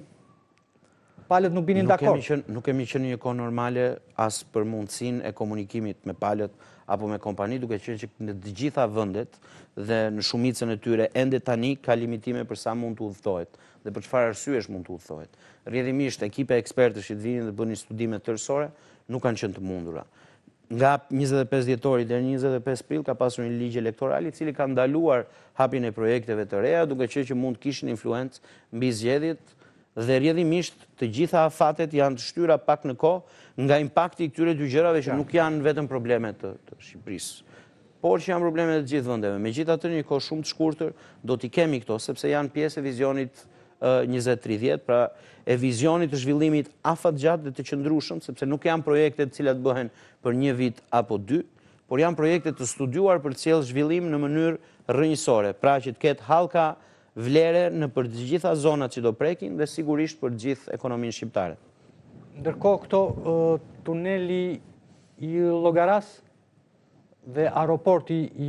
palët nuk binin dakord.
Nuk kemi qenë në një kohë normale as për mundësinë e komunikimit me palët, apo me kompani, duke qenë që në të gjitha vendet dhe në shumicën e tyre ende tani ka limitime për sa mund të udhëtohet dhe për çfarë arsyesh mund të udhëtohet. Rrjedhimisht ekipe ekspertësh që vinin dhe bënin studime tërësore nuk kanë qenë të mundura. Nga njëzet e pesë dhjetori deri në njëzet e pesë prill ka pasur një ligj elektoral i cili ka ndaluar hapjen e projekteve të reja, duke qenë që mund të kishin influencë mbi zgjedhjet dhe rrjedhimisht të gjitha afatet janë të shtyra pak në kohë nga impakti i këtyre dy gjërave që nuk janë vetëm probleme të, të Shqipërisë, por që janë probleme të gjithë vendeve. Megjithatë, në një kohë shumë të shkurtër do t'i kemi këto, sepse janë pjesë e vizionit njëzet tridhjetë, pra e vizionit të zhvillimit afatgjatë dhe të qëndrueshëm, sepse nuk janë projekte të cilat bëhen për një vit apo dy, por janë projekte të studiuar për të sjellë zhvillim në mënyrë rrënjësore, pra që të ketë hallka vlere në për të gjitha zonat që do prekin dhe sigurisht për të gjithë ekonominë shqiptare.
Ndërkohë këto uh, tuneli i Llogaras dhe aeroporti i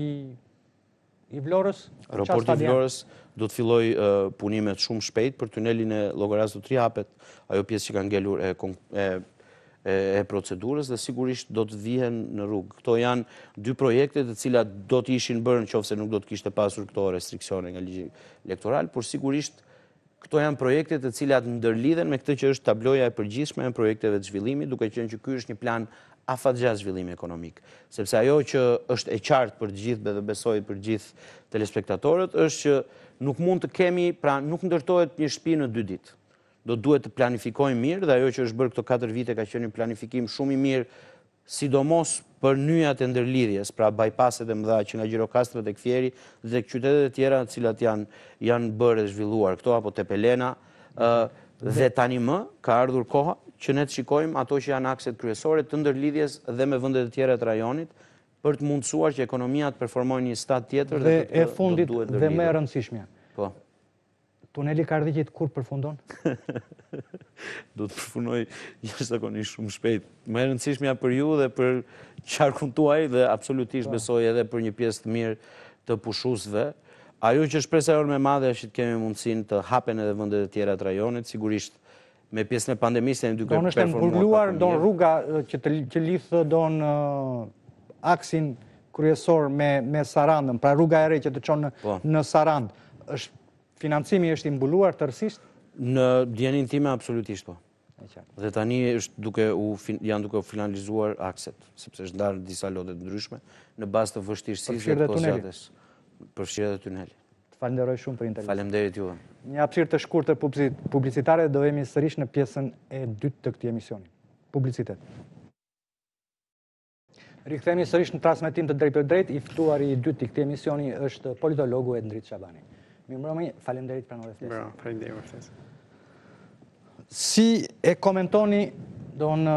i Vlorës,
aeroporti i Vlorës do të filloj uh, punimet shumë shpejt për tunelin e Llogaras do të rihapet, ajo pjesë që ka ngelur e, e, e, e procedurës dhe sigurisht do të vihen në rrugë. Këto janë dy projekte të cilat do të ishin bërë nëse nuk do të kishte pasur këto restriksione nga ligji elektoral, por sigurisht këto janë projekte të cilat ndërlidhen me këtë që është tabloja e përgjithshme e projekteve të zhvillimit, duke qenë që ky është një plan afatgjatë zhvillimi ekonomik. Sepse ajo që është e qartë për të gjithë dhe besoj për gjithë telespektatorët është që nuk mund të kemi, pra nuk ndërtohet një shtëpi në dy ditë. Do duhet të planifikojmë mirë dhe ajo që është bërë këto katër vite ka qenë një planifikim shumë i mirë, sidomos për nyjat e ndërlidhjes, pra bypasset e mëdha që nga Gjirokastra tek Fieri dhe tek qytetet e tjera të cilat janë janë bërë dhe zhvilluar këto apo Tepelena, ë dhe tani më ka ardhur koha që ne të shikojmë ato që janë akset kryesore të ndërlidhjes dhe me vendet e tjera të rajonit për të mundësuar që ekonomia të performojë një stad tjetër
dhe e fundit dhe më e rëndësishmja.
Po.
Tuneli Kardhiqit kur përfundon?
Do të përfunoj jashtëzakonisht shumë shpejt. Më e rëndësishmja për ju dhe për qarkun tuaj dhe absolutisht besoj edhe për një pjesë të mirë të pushuesve. Ajo që shpresa jonë më e madhe është që të kemi mundësinë të hapen edhe vendet e tjera të rajonit, sigurisht me pjesën e pandemisë ne duke
performuar. Don është mbuluar don rruga që të që lidh don uh, aksin kryesor me me Sarandën, pra rruga e re që të çon në,
po.
në Sarandë. Është financimi është i mbuluar tërësisht?
Në dijenin time absolutisht po. Dhe tani është duke u janë duke u finalizuar akset, sepse është ndarë disa lote të ndryshme në bazë të vështirësisë dhe kozjatës. Përfshirë dhe tuneli.
Të falenderoj shumë për intervistë.
Faleminderit juve.
Një hapësirë të shkurtër publicitare do jemi sërish në pjesën e dytë të këtij emisioni. Publicitet. Rikthehemi sërish në transmetim të drejt për drejt, i ftuari i dytë i këtij emisioni është politologu Endri Shabani. Mirëmbrëmje, faleminderit pranore ftesës.
Bravo, faleminderit për ftesën.
Si e komentoni don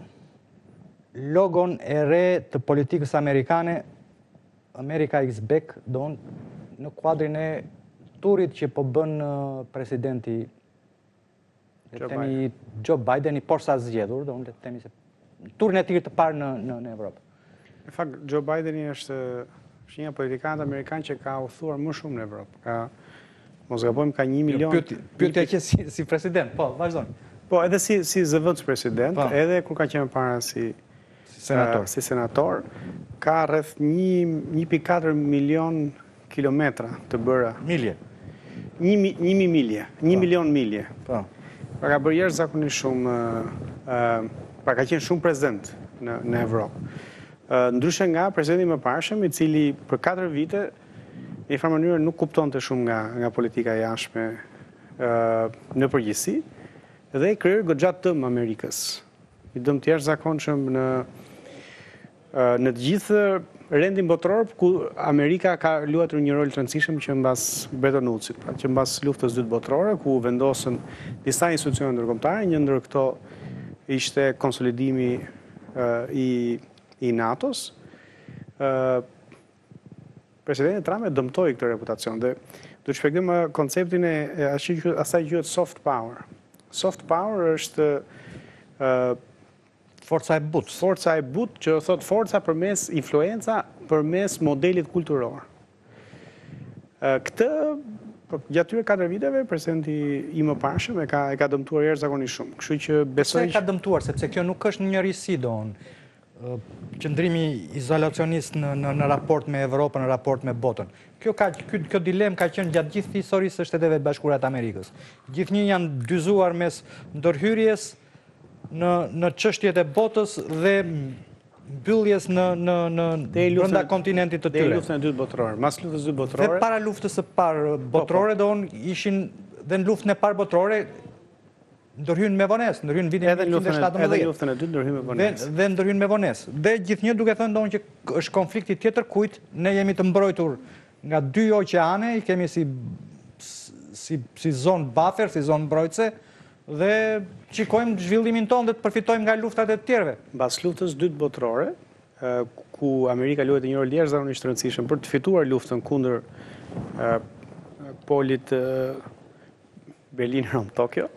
logon e re të politikës amerikane, Amerika is back, don në kuadrin e turit që po bën presidenti le të themi Joe Biden i posa zgjedhur, do le të themi se turin e tij të parë në në, në Evropë.
Në fakt Joe Bideni është është një politikan amerikan që ka udhëtuar më shumë në Evropë. Ka mos gabojmë ka një milion.
Pyetja që si si president, po, vazhdon.
Po, edhe si si zv.ministrin, edhe kur ka qenë para si
senator.
Si senator, ka rreth një pikë katër milion kilometra të bëra.
Milje.
Një, një mi milje, një milion milje.
Po.
Pra ka bërë jashtëzakonisht shumë, uh, pra ka qenë shumë prezent në, në Evropë. Uh, ndryshe nga presidenti më parshëm, i cili për katër vite, në një farë mënyrë nuk kuptonte shumë nga, nga politika jashtme uh, në përgjithësi, dhe i kryer goxha tëm Amerikës. I dëm të jashtëzakonshëm në uh, në të gjithë rendin botror, ku Amerika ka luajtur një rol të rëndësishëm që mbas Bretton Woodsit, pra që mbas luftës së dytë botërore, ku vendosën disa institucione ndërkombëtare, një ndër këto ishte konsolidimi uh, i i NATO-s. Uh, Presidenti Trump e dëmtoi këtë reputacion dhe do të shpjegojmë konceptin e asaj quhet soft power. Soft power është uh,
forca e butë.
Forca e butë, që thot forca përmes influenca, përmes modelit kulturor. Këtë, gjatë tyre katër viteve, presidenti i mëparshëm e ka e ka dëmtuar jashtëzakonisht shumë. Kështu që besoj
se ka dëmtuar, sepse kjo nuk është një njërisi don. qëndrimi izolacionist në, në, në raport me Evropën, në raport me botën. Kjo, ka, kjo, kjo dilem ka qenë gjatë gjithë historisë së Shteteve të Bashkuara të Amerikës. Gjithnjë janë dyzuar mes ndërhyrjes në, në çështjet e botës dhe mbylljes në në në brenda kontinentit të tyre.
Deri luftën e dytë botërore, mas luftës së dytë botërore.
Dhe para luftës së parë botërore don ishin dhe në luftën e parë botërore ndërhyn me vonesë, ndërhyn në vitin
edhe
mille nëntëqind e shtatëmbëdhjetë.
Edhe luftën e dytë ndërhyn me vonesë.
Dhe, dhe ndërhyn me vonesë. Dhe gjithnjë duke thënë donë që është konflikti tjetër kujt, ne jemi të mbrojtur nga dy oqeane, i kemi si si si zonë buffer, si zonë mbrojtëse dhe shikojmë zhvillimin tonë dhe të përfitojmë nga luftat e të tjerëve.
Mbas luftës dytë botërore, ku Amerika luajti një rol jashtëzakonisht të rëndësishëm për të fituar luftën kundër polit Berlin-Rom-Tokyo,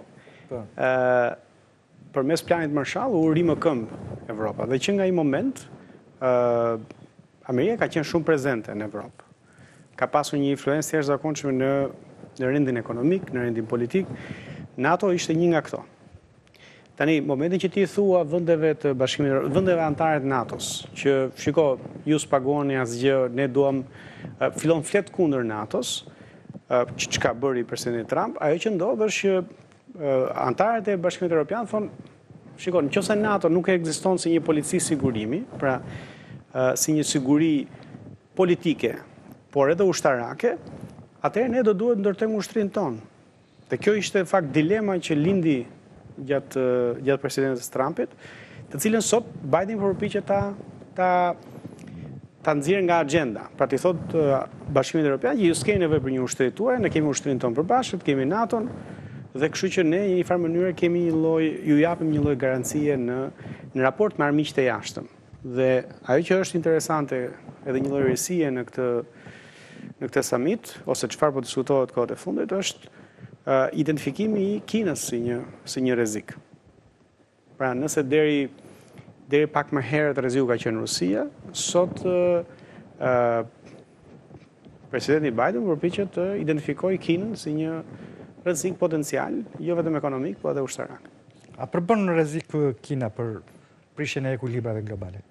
për mes planit Marshall u ri më këmbë Evropa. Dhe që nga i moment, Amerika ka qenë shumë prezente në Evropë. Ka pasur një influencë jashtëzakonshme në, në rendin ekonomik, në rendin politik. NATO ishte një nga këto. Tani, momentin që ti thua vendeve të bashkimit, vendeve anëtare të NATO-s, që shiko, ju s'pagoni asgjë, ne duam, fillon flet kundër NATO-s, që çka bëri presidenti Trump, ajo që ndodh është që anëtarët e Bashkimit Evropian thonë, shikon, nëse NATO nuk ekziston si një polici sigurimi, pra si një siguri politike, por edhe ushtarake, atëherë ne do duhet ndërtojmë ushtrinë tonë. Dhe kjo ishte fakt dilema që lindi gjatë gjatë presidentës Trumpit, të cilën sot Biden përpiqet ta ta ta nxjerrë nga agenda. Pra ti thot Bashkimit Evropian që ju s'keni nevojë për një ushtri tuaj, ne kemi ushtrinë tonë përbashkët, kemi NATO-n, dhe kështu që ne në një farë mënyrë kemi një lloj, ju japim një lloj garancie në në raport me armiqtë e jashtëm. Dhe ajo që është interesante, edhe një lloj rësie në këtë në këtë summit, ose çfarë po diskutohet kohët e fundit, është uh, identifikimi i Kinës si një si një rrezik. Pra nëse deri deri pak më herët rreziku ka qenë Rusia, sot uh, uh, presidenti Biden përpiqet të identifikojë Kinën si një rrezik potencial, jo vetëm ekonomik, po edhe ushtarak.
A përbën rrezik Kina për prishjen e ekuilibrave globale?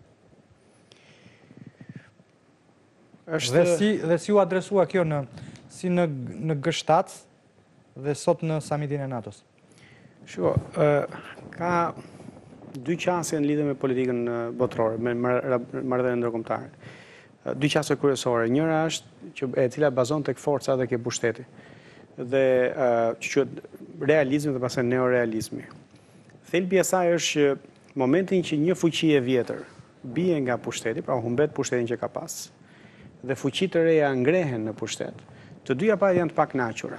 Është
dhe si dhe si u adresua kjo në si në në G shtat dhe sot në samitin e NATO-s?
Shiko, uh, ka dy qasje në lidhje me politikën botërore, me marrëdhëniet ndërkombëtare. Uh, dy qasje kryesore. Njëra është që e cila bazon tek forca dhe ke pushteti. Dhe uh, që quhet realizmi dhe pastaj neorealizmi. Thelbi i saj është që momentin që një fuqi e vjetër bie nga pushteti, pra humbet pushtetin që ka pas, dhe fuqitë të reja ngrehen në pushtet, të dyja pa janë të pakënaqura.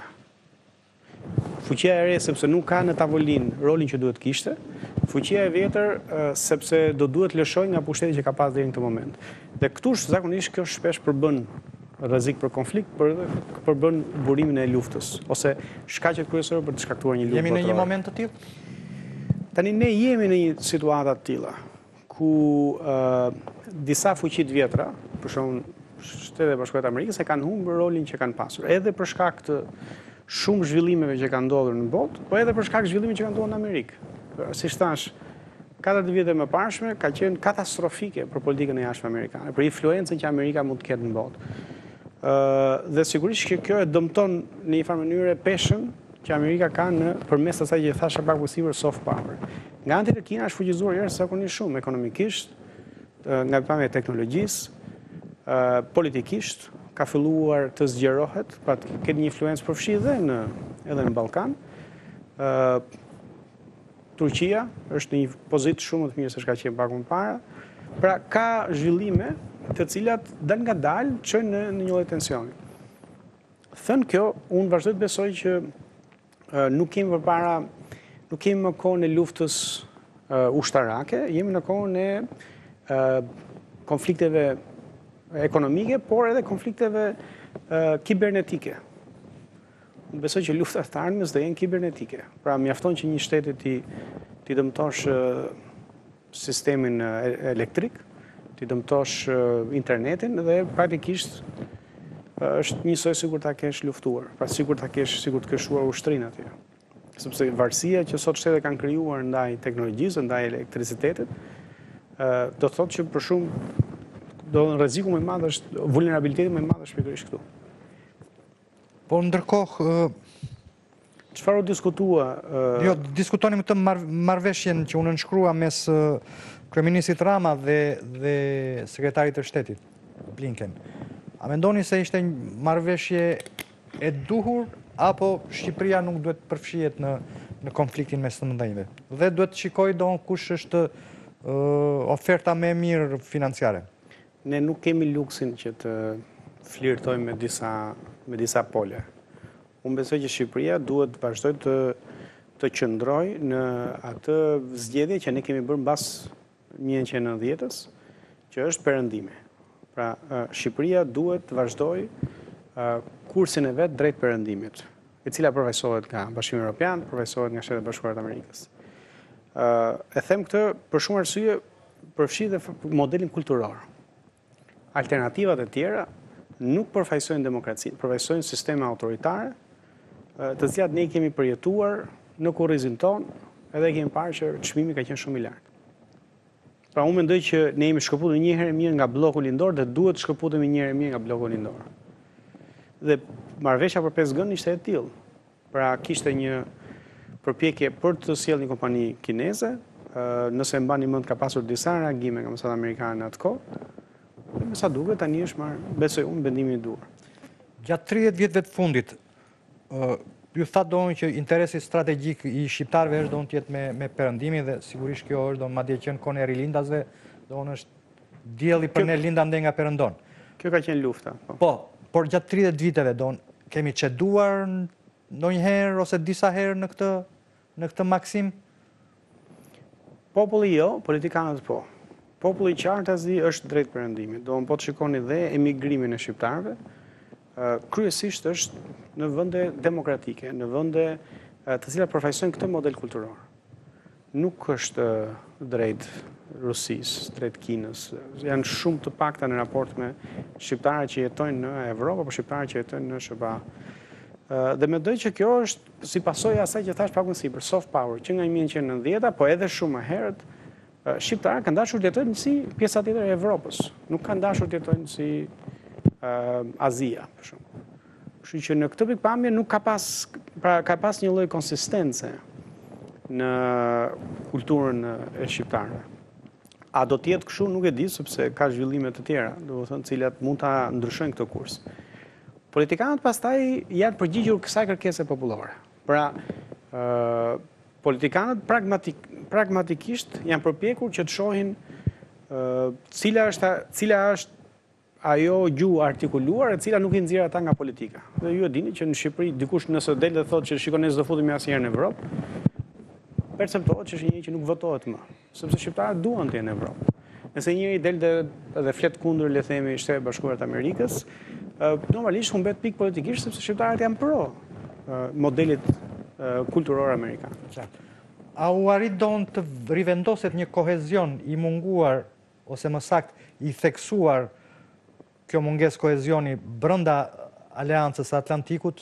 Fuqia e re sepse nuk ka në tavolinë rolin që duhet kishte, fuqia e vjetër uh, sepse do duhet lëshoj nga pushteti që ka pas deri në këtë moment. Dhe këtu zakonisht kjo shpesh përbën rrezik për konflikt, për përbën burimin e luftës ose shkaqet kryesore për të shkaktuar një luftë botërore.
Jemi në një moment të tillë?
Tani ne jemi në një situatë të tilla ku uh, disa fuqi të vjetra, për shembull Shtetet e Bashkuara të Amerikës, e kanë humbur rolin që kanë pasur, edhe për shkak të shumë zhvillimeve që kanë ndodhur në botë, po edhe për shkak të zhvillimeve që kanë ndodhur në Amerikë. Siç thash, katërdhjetë vjet më parshme ka qenë katastrofike për politikën e jashtme amerikane, për influencën që Amerika mund të ketë në botë. Uh, dhe sigurisht që kjo e dëmton në një farë mënyrë peshën që Amerika ka në përmes asaj që thashë pak më sipër soft power. Nga ana tjetër Kina është fuqizuar jashtëzakonisht shumë ekonomikisht, uh, nga pamja e teknologjisë, uh, politikisht ka filluar të zgjerohet, pra të ketë një influencë përfshi dhe në edhe në Ballkan. Uh, Turqia është në një pozitë shumë të mirë se çka qenë pak më parë. Pra ka zhvillime të cilat dal nga dalë çojnë në, në një lloj tensioni. Thënë kjo, unë vazhdoj të besoj që uh, nuk kemi përpara, nuk kemi më kohën e luftës uh, ushtarake, jemi në kohën e uh, konflikteve ekonomike, por edhe konflikteve uh, kibernetike. Unë besoj që luftat të armës do jenë kibernetike. Pra mjafton që një shteti ti ti dëmtosh uh, sistemin uh, elektrik, ti dëmtosh uh, internetin dhe praktikisht uh, është njësoj sikur ta kesh luftuar, pra sikur ta kesh sikur të këshuar ushtrinë atje. Sepse varësia që sot shtetet kanë krijuar ndaj teknologjisë, ndaj elektricitetit, do thotë që për shumë do në rreziku më i madh është vulnerabiliteti më i madh është pikërisht këtu.
Po ndërkohë
çfarë u diskutua?
Jo, diskutonim të marrëveshjen që u nënshkrua mes kryeministrit Rama dhe dhe sekretarit të shtetit Blinken. A mendoni se ishte një marrëveshje e duhur apo Shqipëria nuk duhet të përfshihet në në konfliktin mes të mëdhenjve? Dhe duhet të shikojë don kush është uh, oferta më e mirë financiare?
Ne nuk kemi luksin që të flirtojmë me disa me disa pole. Unë besoj që Shqipëria duhet të vazhdojë të të qëndrojë në atë zgjedhje që ne kemi bërë mbas një mijë e nëntëdhjetës, që është perëndimi. Pra, Shqipëria duhet të vazhdojë kursin e vet drejt perëndimit, e cila përfaqësohet nga Bashkimi Evropian, përfaqësohet nga Shtetet e Bashkuara të Amerikës. E them këtë për shumë arsye, përfshi dhe modelin kulturor. Alternativat e tjera nuk përfaqësojnë demokracinë, përfaqësojnë sisteme autoritare, të cilat ne kemi përjetuar në kurrizin tonë, edhe kemi parë që çmimi ka qenë shumë i lartë. Pra unë mendoj që ne jemi shkëputur një herë mirë nga bloku lindor dhe duhet të shkëputemi një herë mirë nga bloku lindor. Dhe marrëveshja për pesë G-n ishte e tillë. Pra kishte një përpjekje për të sjellë një kompani kineze, nëse mbani mend ka pasur disa reagime nga ambasadat amerikane në atë kohë. Dhe me sa duket tani është marrë, besoj unë, bendimin e duhur.
Gjatë tridhjetë vjetëve të fundit, ju thatë donë që interesi strategjik i shqiptarëve është donë të jetë me, me perëndimi dhe sigurisht kjo është donë madje qenë kone e rilindasve, donë është dielli për ne linda ndej nga perëndon.
Kjo ka qenë lufta. Po,
po por gjatë tridhjetë viteve donë kemi çeduar ndonjëherë ose disa herë në këtë në këtë maksim?
Populli jo, politikanët po. Populli i qartë asdi është drejt perëndimit. Do po të shikoni dhe emigrimin e shqiptarëve, kryesisht është në vende demokratike, në vende të cilat përfaqësojnë këtë model kulturor. Nuk është drejt Rusisë, drejt Kinës. Janë shumë të pakta në raport me shqiptarët që jetojnë në Evropë apo shqiptarët që jetojnë në S H B A. Dhe mendoj që kjo është si pasojë e asaj që thash pak më sipër, soft power, që nga një mijë e nëntëdhjetë, po edhe shumë më herët, shqiptarët kanë dashur të jetojnë si pjesa tjetër e Evropës. Nuk kanë dashur të jetojnë si Azia, për shumë. Kështu që në këtë pikpamje nuk ka pas, pra ka pas një lloj konsistence në kulturën e shqiptarëve. A do të jetë kështu nuk e di, sepse ka zhvillime të tjera, domethënë, të cilat mund ta ndryshojnë këtë kurs. Politikanët pastaj janë përgjigjur kësaj kërkese popullore. Pra, ë politikanët pragmatik, pragmatikisht janë përpjekur që të shohin ë cila është cila është ajo gjuhë artikuluar e cila nuk i nxjerr ata nga politika. Dhe ju e dini që në Shqipëri dikush nëse del dhe thotë që shikon ne s'do futemi asnjëherë në Evropë, perceptohet që është një që nuk votohet më, sepse shqiptarët duan të jenë në Evropë. Nëse njëri del dhe, dhe flet kundër, le themi, Shtetet e Bashkuara të Amerikës, normalisht humbet pikë politikisht sepse shqiptarët janë pro modelit kulturor amerikan.
A u arrit don të rivendoset një kohezion i munguar ose më saktë i theksuar kjo mungesë kohezioni brenda Aleancës së Atlantikut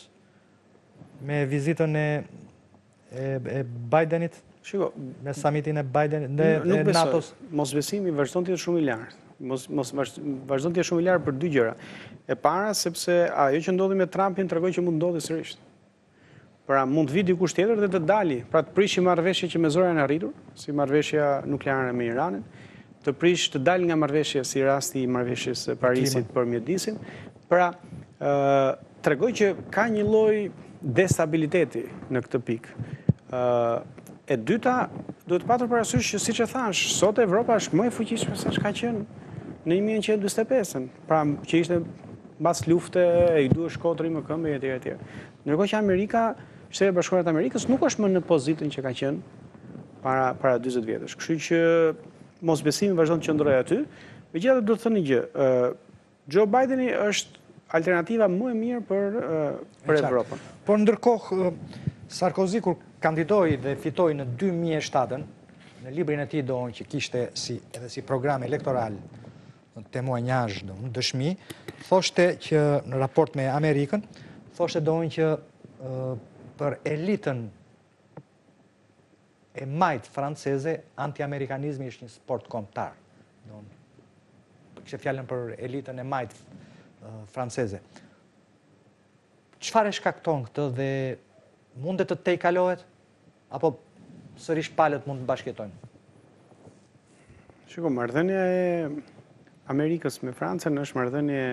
me vizitën e e, e Bidenit?
Shiko,
me samitin e Bidenit dhe
nuk
e NATO-s?
Mosbesimi vazhdon të jetë shumë i lartë. Mos, mos vazhdon të jetë shumë i lartë për dy gjëra. E para sepse ajo që ndodhi me Trumpin tregoi që mund ndodhi sërish. Pra mund të vi dikush tjetër dhe të dali, pra të prishi marrëveshje që me zor janë arritur, si marrëveshja nukleare me Iranin, të prish të dalë nga marrëveshja si rasti i marrëveshjes së Parisit për mjedisin. Pra, ë tregoj që ka një lloj destabiliteti në këtë pikë. ë E dyta, duhet patur parasysh që siç e thash, sot Evropa është më e fuqishme se çka qenë në një mijë e nëntëqind e njëzet e pesën, pra që ishte mbas lufte e i duhet shkotri më këmbë etj etj. Ndërkohë që Amerika, Shtetet e Bashkuara të Amerikës nuk është më në pozitën që ka qenë para para dyzet vjetësh. Kështu që mosbesimi vazhdon të qëndrojë aty. Megjithatë do të thënë një gjë, Joe Bideni është alternativa më e mirë për për Evropën.
Por ndërkohë Sarkozy kur kandidoi dhe fitoi në dy mijë e shtatën, në librin e tij doon që kishte si edhe si program elektoral témoignage, do dëshmi, thoshte që në raport me Amerikën, thoshte doon që uh, për elitën e majt franceze, anti-amerikanizmi është një sport kombëtar. Kështë fjallën për elitën e majtë franceze. Çfarë e shkakton këtë dhe mundet të tej kalohet? Apo sërish palët mund të bashkjetojnë?
Shiko, marrëdhënia e Amerikës me Francën është marrëdhënie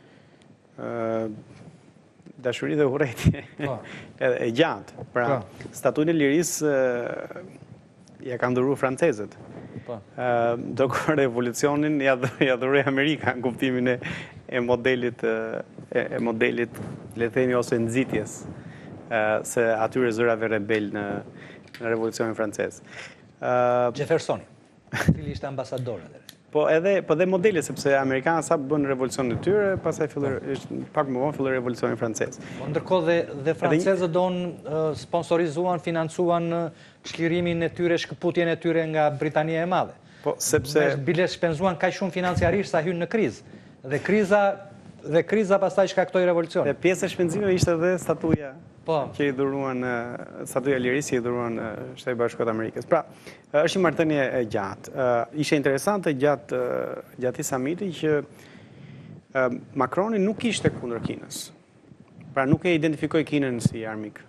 dashuri dhe urrejtje e gjatë. Pra, statuin e lirisë ja ka ndërruar francezët. Ndërkohë revolucionin ja dhuroi Amerika në kuptimin e modelit e modelit, le themi, ose nxitjes se atyre zërave rebel në revolucionin francez.
Jeffersoni, cili ishte ambasador atëherë.
Po edhe po dhe modele, sepse amerikanët sa bën revolucionin e tyre, pastaj filloi pak më vonë filloi revolucioni francez.
Po ndërkohë dhe dhe francezët don sponsorizuan, financuan çlirimin e tyre, shkëputjen e tyre nga Britania e Madhe.
Po sepse
bile shpenzuan kaq shumë financiarisht sa hyn në krizë. Dhe kriza dhe kriza pastaj shkaktoi revolucionin.
Dhe pjesë e shpenzimeve ishte edhe statuja
po
që i dhuruan statuja e lirisë që i dhuruan Shteti i Bashkuar të Amerikës. Pra, është një marrëdhënie e gjatë. Ishte interesante gjatë gjatë këtij samiti që Macroni nuk ishte kundër Kinës. Pra nuk e identifikoi Kinën si armik.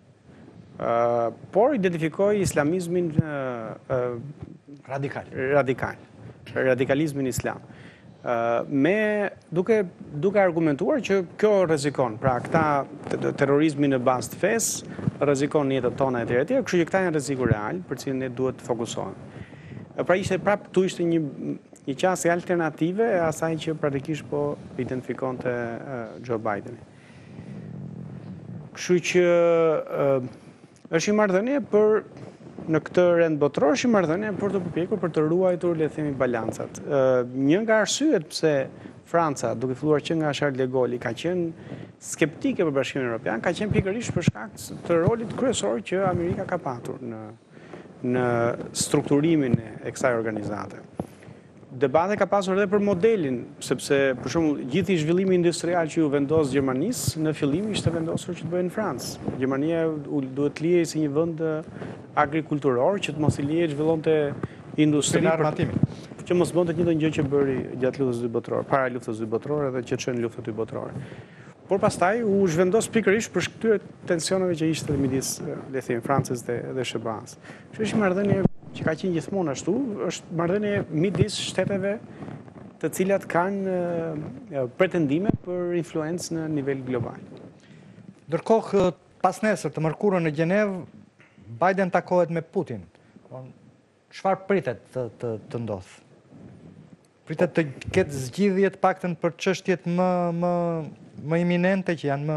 Por identifikoi islamizmin
radikal.
Radikal. Radikalizmin islam. Me duke duke argumentuar që kjo rrezikon, pra këta terrorizmi në bazë të fesë rrezikon jetën tona etj etj, kështu që këta janë rreziku real për cilin ne duhet të fokusohemi. Pra ishte prap këtu ishte një një qasje alternative e asaj që praktikisht po identifikonte Joe Bideni. Kështu që është një marrëdhënie për në këtë rend botror, është një marrëdhënie për të përpjekur për të ruajtur, le të themi, balancat. Një nga arsyet pse Franca, duke filluar që nga Charles de Gaulle, ka qenë skeptike për Bashkimin Evropian, ka qenë pikërisht për shkak të rolit kryesor që Amerika ka patur në në strukturimin e kësaj organizate. Debate ka pasur edhe për modelin, sepse për shembull gjithë zhvillimi industrial që u vendos Gjermanisë, në fillim ishte vendosur që të bëhej në Francë. Gjermania duhet të lihej si një vend agrikulturor që të mos i lihej zhvillonte industri për që mos bënte të njëjtën gjë që bëri gjatë luftës së dytë botërore, para luftës së dytë botërore dhe që çon në luftën e dytë botërore. Por pastaj u zhvendos pikërisht për këtyre tensioneve që ishte midis, le të themi, Francës dhe dhe S H B A-së. Kjo është një marrëdhënie që ka qenë gjithmonë ashtu, është marrëdhënie midis shteteve të cilat kanë pretendime për influencë në nivel global.
Ndërkohë, pas nesër të mërkurën në Gjenev, Biden takohet me Putin. Çfarë pritet të, të, të ndodhë? Pritet të ketë zgjidhje të paktën për çështjet më, më, më iminente që janë më...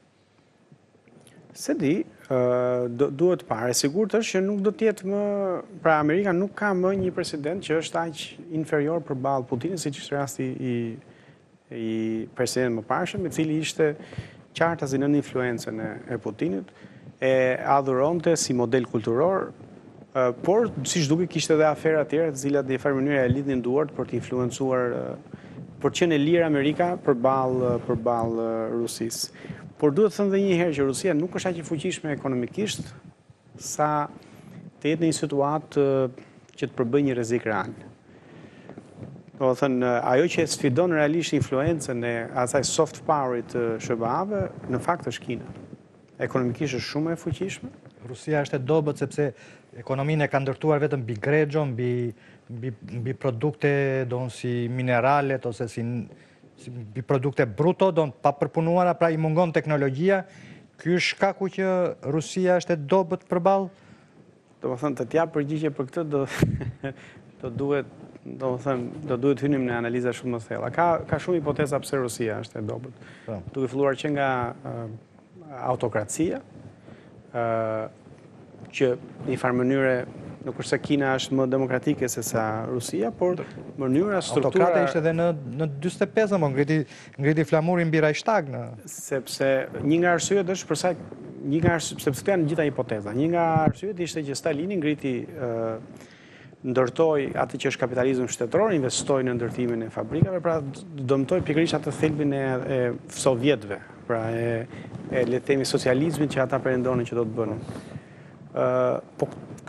Se di, duhet parë, e sigurt është që nuk do të jetë më, pra Amerika nuk ka më një president që është aq inferior përballë Putinit, siç ishte rasti i i presidentit mëparshëm, i cili ishte qartazi nën influencën e, e Putinit, e adhuronte si model kulturor, por siç duket kishte edhe afera të tjera të cilat në një farë mënyrë e lidhin duart për të influencuar, për të qenë e lirë Amerika përballë përballë Rusisë. Por duhet të thënë dhe një herë që Rusia nuk është aq e fuqishme ekonomikisht sa të jetë në një situatë që të përbëjë një rrezik real. Do të thënë, ajo që sfidon realisht influencën e asaj soft powerit të S H B A-ve, në fakt është Kina. Ekonomikisht është shumë e fuqishme.
Rusia është e dobët sepse ekonominë e ka ndërtuar vetëm mbi grexho, mbi mbi mbi produkte don si mineralet ose si mbi produkte bruto, do në pa përpunuara, pra i mungon teknologjia. Ky është shkaku që Rusia është e dobët përballë?
Do të thënë, të t'jap përgjigje për këtë do do duhet, do të thënë, do duhet hynim në analiza shumë më thella. Ka ka shumë hipoteza pse Rusia është e dobët. Duke filluar që nga uh, autokracia, uh, që në një farë mënyre nuk është se Kina është më demokratike se sa Rusia, por mënyra, struktura...
Autokrate ishte edhe në, në dyzet e pesë, më ngriti, ngriti flamurin mbi Reichstag në...
Sepse një nga arsyet është përsa... Një nga arsyet, sepse të janë gjitha hipoteza. Një nga arsyet ishte që Stalini ngriti, uh, ndërtoi atë që është kapitalizëm shtetëror, investoi në ndërtimin e fabrikave, pra dëmtoi pikërisht atë thelbin e, e sovjetëve, pra e, e le të themi socializmit që ata pretendonin që do të bënin. Uh, po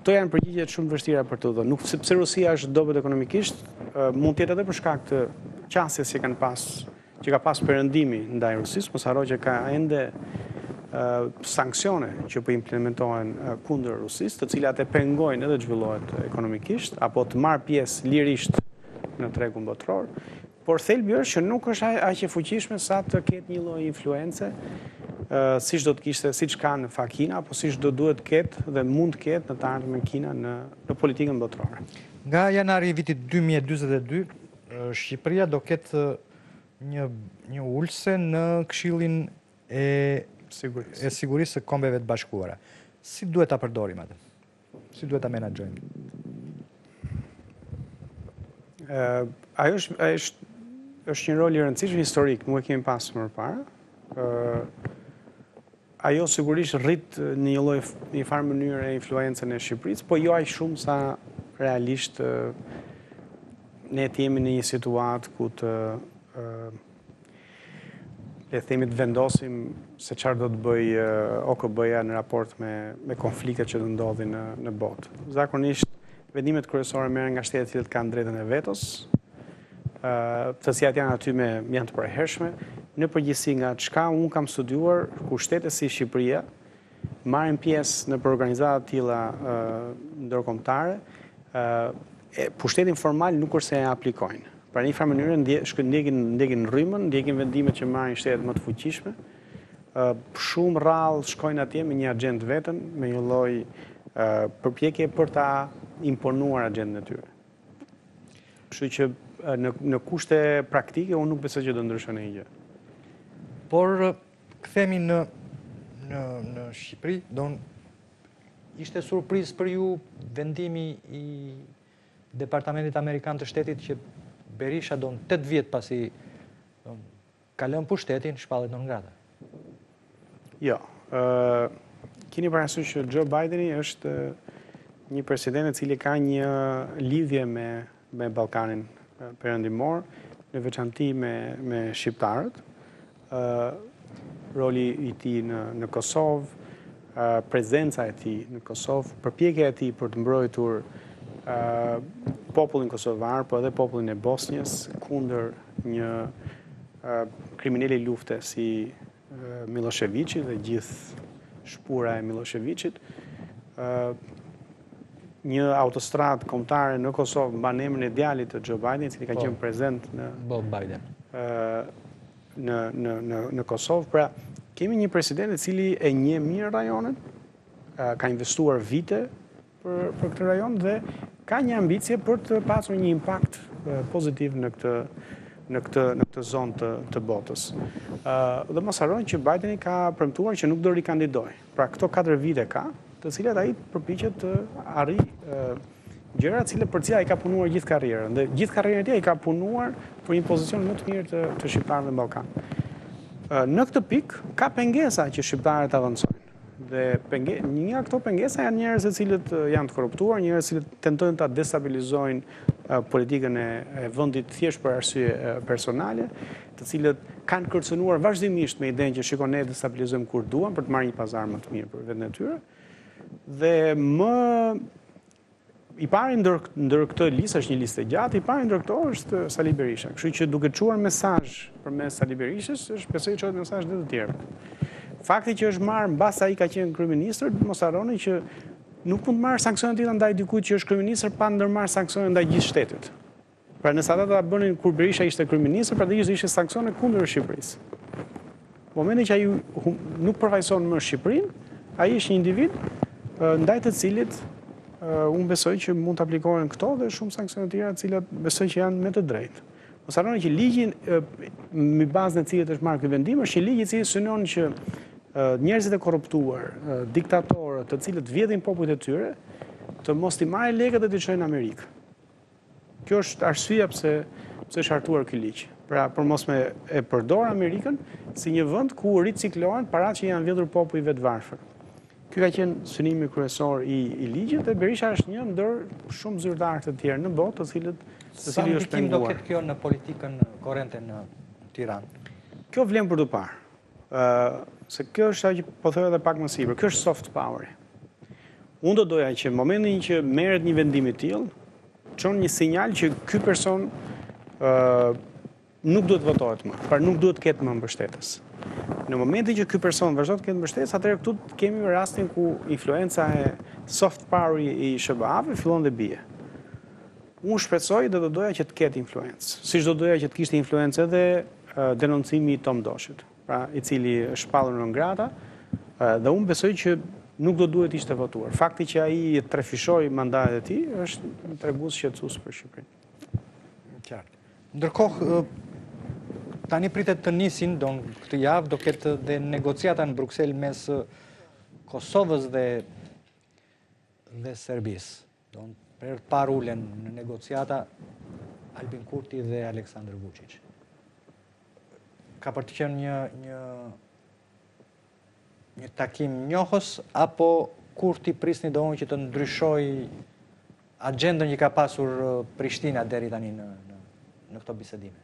këto janë përgjigjet shumë vështira për të dhënë. Nuk sepse Rusia është dobët ekonomikisht, mund të jetë edhe për shkak të qasjes që kanë pas, që ka pas perëndimi ndaj Rusisë, mos harro që ka ende sanksione që po implementohen kundër Rusisë, të cilat e pengojnë edhe zhvillohet ekonomikisht, apo të marrë pjesë lirisht në tregun botror, por thelbi është që nuk është aq e fuqishme sa të ketë një lloj influence, siç do të kishte, siç ka në fakt Kina, apo siç do duhet ketë dhe mund të ketë në të ardhmen Kina në, në politikën botrore.
Nga janari i vitit dy mijë e dyzet e dy, Shqipëria do ketë një, një ulse në Këshillin e
Sigurisë.
e sigurisë së kombeve të bashkuara. Si duhet ta përdorim atë? Si duhet ta menaxhojmë?
Uh, ajo është, është, është një rol i rëndësishëm historik, nuk e kemi pasur më parë. Uh, ajo sigurisht rrit në një lloj një farë mënyrë e influencën e Shqipërisë, po jo aq shumë sa realisht uh, ne të jemi në një situatë ku të uh, le të themi të vendosim se çfarë do të bëj uh, O K B-ja në raport me, me konfliktet që do ndodhin në, në botë. Zakonisht vendimet kryesore merren nga shtetet që kanë drejtën e vetos, uh, të cilat janë aty me janë të përhershme. Në përgjithësi nga çka unë kam studiuar, ku shtete si Shqipëria marrin pjesë në organizata të tilla uh, ndërkombëtare, uh, e, pushtetin formal nuk është se e aplikojnë. Pra një farë mënyrë ndjekin, ndjekin rrymën, ndjekin vendimet që marrin shtetet më të fuqishme. Uh, shumë rrallë shkojnë atje me një agjendë vetën, me një lloj uh, përpjekje për ta imponuar agjendën e tyre. Kështu që uh, në, në kushte praktike unë nuk besoj që do ndryshon një gjë.
Por kthehemi në në në Shqipëri, don ishte surprizë për ju vendimi i Departamentit Amerikan të Shtetit që Berisha don tetë vjet pasi don, ka lënë pushtetin, shpallet non grata.
Jo. Uh, keni parasysh që Joe Bideni është një president i cili ka një lidhje me, me Ballkanin perëndimor, në veçanti me, me shqiptarët. Uh, roli i tij në, në Kosovë, uh, prezenca e tij në Kosovë, përpjekja e tij për të mbrojtur uh, popullin kosovar, po edhe popullin e Bosnjës kundër një uh, kriminali lufte si uh, Miloševići dhe gjithë shpura e Miloševićit. Uh, një autostradë kombëtare në Kosovë mban emrin e djalit të Joe Biden, i cili ka qenë prezent në
Bob Biden.
Uh, Në, në, në, në Kosovë. Pra, kemi një president i cili e njeh mirë rajonin, ka investuar vite për, për këtë rajon dhe ka një ambicie për të pasur një impakt pozitiv në këtë, në këtë, në këtë zonë të, të botës. Dhe mos harrojmë që Bideni ka premtuar që nuk do rikandidojë. Pra, këto katër vite ka, të cilat ai përpiqet të arrijë gjëra cilë për cilat ai ka punuar gjithë karrierën. Dhe gjithë karrierën e tij ai ka punuar për një pozicion më të mirë të, të shqiptarëve në Ballkan. Në këtë pikë ka pengesa që shqiptarët avancojnë. Dhe penge, një nga këto pengesa janë njerëz të cilët janë të korruptuar, njerëz që tentojnë ta destabilizojnë politikën e, e vendit thjesht për arsye personale, të cilët kanë kërcënuar vazhdimisht me idenë që shikon ne destabilizojmë kur duam për të marrë një pazar më të mirë për veten e tyre. Dhe më I pari ndër, ndër këtë listë është një listë e gjatë, i pari ndër këto është Sali Berisha. Kështu që duke çuar mesazh përmes Sali Berishës, është besoj që është mesazh dhe të tjerë. Fakti që është marrë mbas ai ka qenë kryeministër, mos harroni që nuk mund të marrë sanksione të tilla ndaj dikujt që është kryeministër pa ndërmarrë sanksione ndaj gjithë shtetit. Pra nëse ata ta bënin kur Berisha ishte kryeministër, pra dhe ishte sanksione kundër Shqipërisë. Në momentin që ai nuk përfaqëson më Shqipërinë, ai është një individ ndaj të cilit Uh, unë besoj që mund të aplikohen këto dhe shumë sanksione të tjera të cilat besoj që janë me të drejtë. Mos harroni që ligjin uh, mbi bazën e cilit është marrë ky vendim është një ligj i cili synon që uh, njerëzit e korruptuar, uh, diktatorët, të cilët vjedhin popujt e tyre, të mos i marrin lekët dhe të çojnë në Amerikë. Kjo është arsyeja pse pse është hartuar ky ligj. Pra për mos me e përdor Amerikën si një vend ku riciklohen paratë që janë vjedhur popujve të varfër. Ky ka qenë synimi kryesor i, i ligjit dhe Berisha është një ndër shumë zyrtarë të tjerë në botë, të cilët të
Sa
cili është
ndikim do
penguar.
ketë kjo në politikën korrente në Tiranë?
Kjo vlen për të parë. Uh, se kjo është ajo që po thoj edhe pak më sipër. Kjo është soft power. Unë do doja që në momentin që merret një vendim i tillë, çon një sinjal që ky person ë nuk duhet votohet më, pra nuk duhet ketë më mbështetës. Në momentin që ky person vazhdon të ketë mbështetës, atëherë këtu kemi rastin ku influenca e soft power i S H B A-ve fillon dhe bie. Unë shpresoj dhe do doja që të ketë influencë. Siç do doja që të kishte influencë edhe uh, denoncimi i Tom Doshit, pra i cili është shpallur në ngrata, uh, dhe unë besoj që nuk do duhet ishte votuar. Fakti që ai trefishoi mandatet e tij është një tregues shqetësues për Shqipërinë.
Qartë. Ndërkohë, tani pritet të nisin, don këtë javë do ketë dhe negociata në Bruksel mes Kosovës dhe dhe Serbisë. Don për parë ulen në negociata Albin Kurti dhe Aleksandar Vučić. Ka për të qenë një një një takim njohës apo Kurti prisni do unë që të ndryshoj agendën që ka pasur Prishtina deri tani në në, në këto bisedime?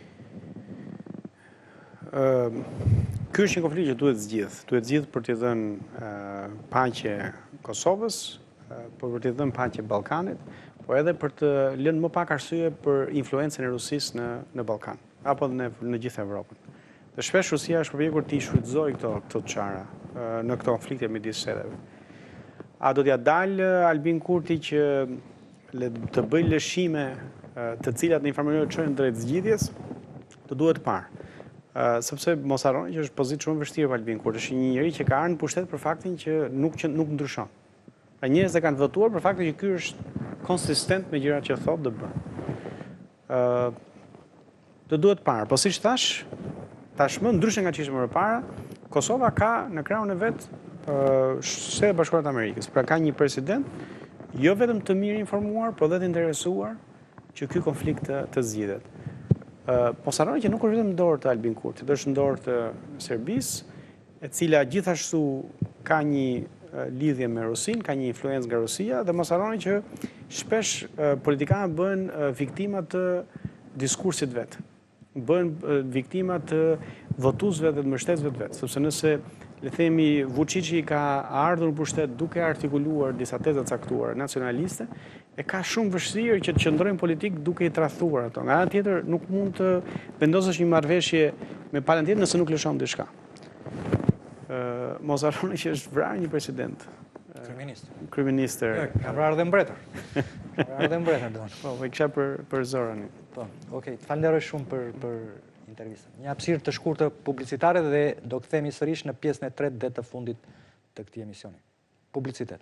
Uh, Ky është një konflikt që duhet zgjidh. Duhet zgjidh për t'i dhënë uh, paqe Kosovës, uh, për t'i dhënë paqe Ballkanit, po edhe për të lënë më pak arsye për influencën e Rusisë në në Ballkan, apo në në gjithë Evropën. Dhe shpesh Rusia është përpjekur të i shfrytëzojë këto këto çara uh, në këto konflikte midis shteteve. A do t'ja dalë Albin Kurti që le, të bëjë lëshime uh, të cilat në një farë mënyrë çojnë drejt zgjidhjes? Të duhet parë. Uh, sepse mos harroni që është pozitë shumë vështirë për Albin Kurti, është një njerëz që ka ardhur në pushtet për faktin që nuk që nuk ndryshon. Pra njerëzit e kanë votuar për faktin që ky është konsistent me gjërat që thotë dhe bën. Ë uh, Të duhet parë, po siç thash, tashmë ndryshe nga ç'ishte më parë, Kosova ka në krahun e vet uh, Shtetet Bashkuara të Amerikës. Pra ka një president jo vetëm të mirë informuar, por edhe të interesuar që ky konflikt të, të zgjidhet. Uh, po saroni që nuk është vetëm në dorë të Albin Kurtit, është në dorë të Serbisë, e cila gjithashtu ka një uh, lidhje me Rusinë, ka një influencë nga Rusia, dhe mos harroni që shpesh uh, politikanët bëhen uh, viktima të diskursit vet. Bëhen uh, viktima të votuesve dhe të mbështetësve të vet, sepse nëse le themi Vučići ka ardhur në pushtet duke artikuluar disa teza caktuara nacionaliste, e ka shumë vështirë që të qëndrojnë politik duke i tradhuar ato. Nga ana tjetër nuk mund të vendosësh një marrëveshje me palën tjetër nëse nuk lëshon diçka. Ë uh, mos harroni që është vrarë një president.
Kryeminist.
Kryeministër.
Ka vrarë dhe mbretër. Ka vrarë dhe mbretër don.
Po, po kisha për për Zoranin.
Po, okay, të falenderoj shumë për për intervistën. Një hapësirë të shkurtër publicitare dhe do kthehemi sërish në pjesën e tretë dhe të fundit të këtij emisioni. Publicitet.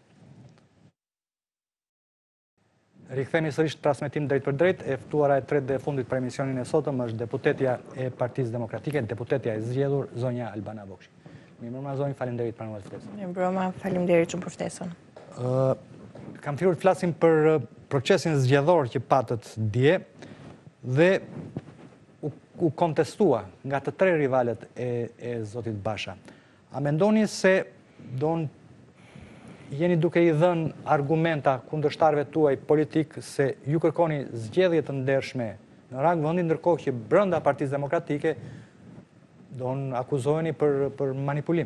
Rikthehemi sërish transmetim drejt për drejt, e ftuara e tretë dhe e fundit për emisionin e sotëm është deputetja e Partisë Demokratike, deputetja e zgjedhur, zonja Albana Bokshi. Mirëmbrëma zonjë, faleminderit për pranuar ftesën.
Mirëmbrëma, faleminderit shumë për ftesën.
Ë, kam thirrur të flasim për procesin zgjedhor që patët dje dhe u, u kontestua nga të tre rivalet e, e zotit Basha. A mendoni se don jeni duke i dhënë argumenta kundërshtarëve tuaj politik se ju kërkoni zgjedhje të ndershme në rang vendi, ndërkohë që brenda Partisë Demokratike don akuzoheni për për manipulim?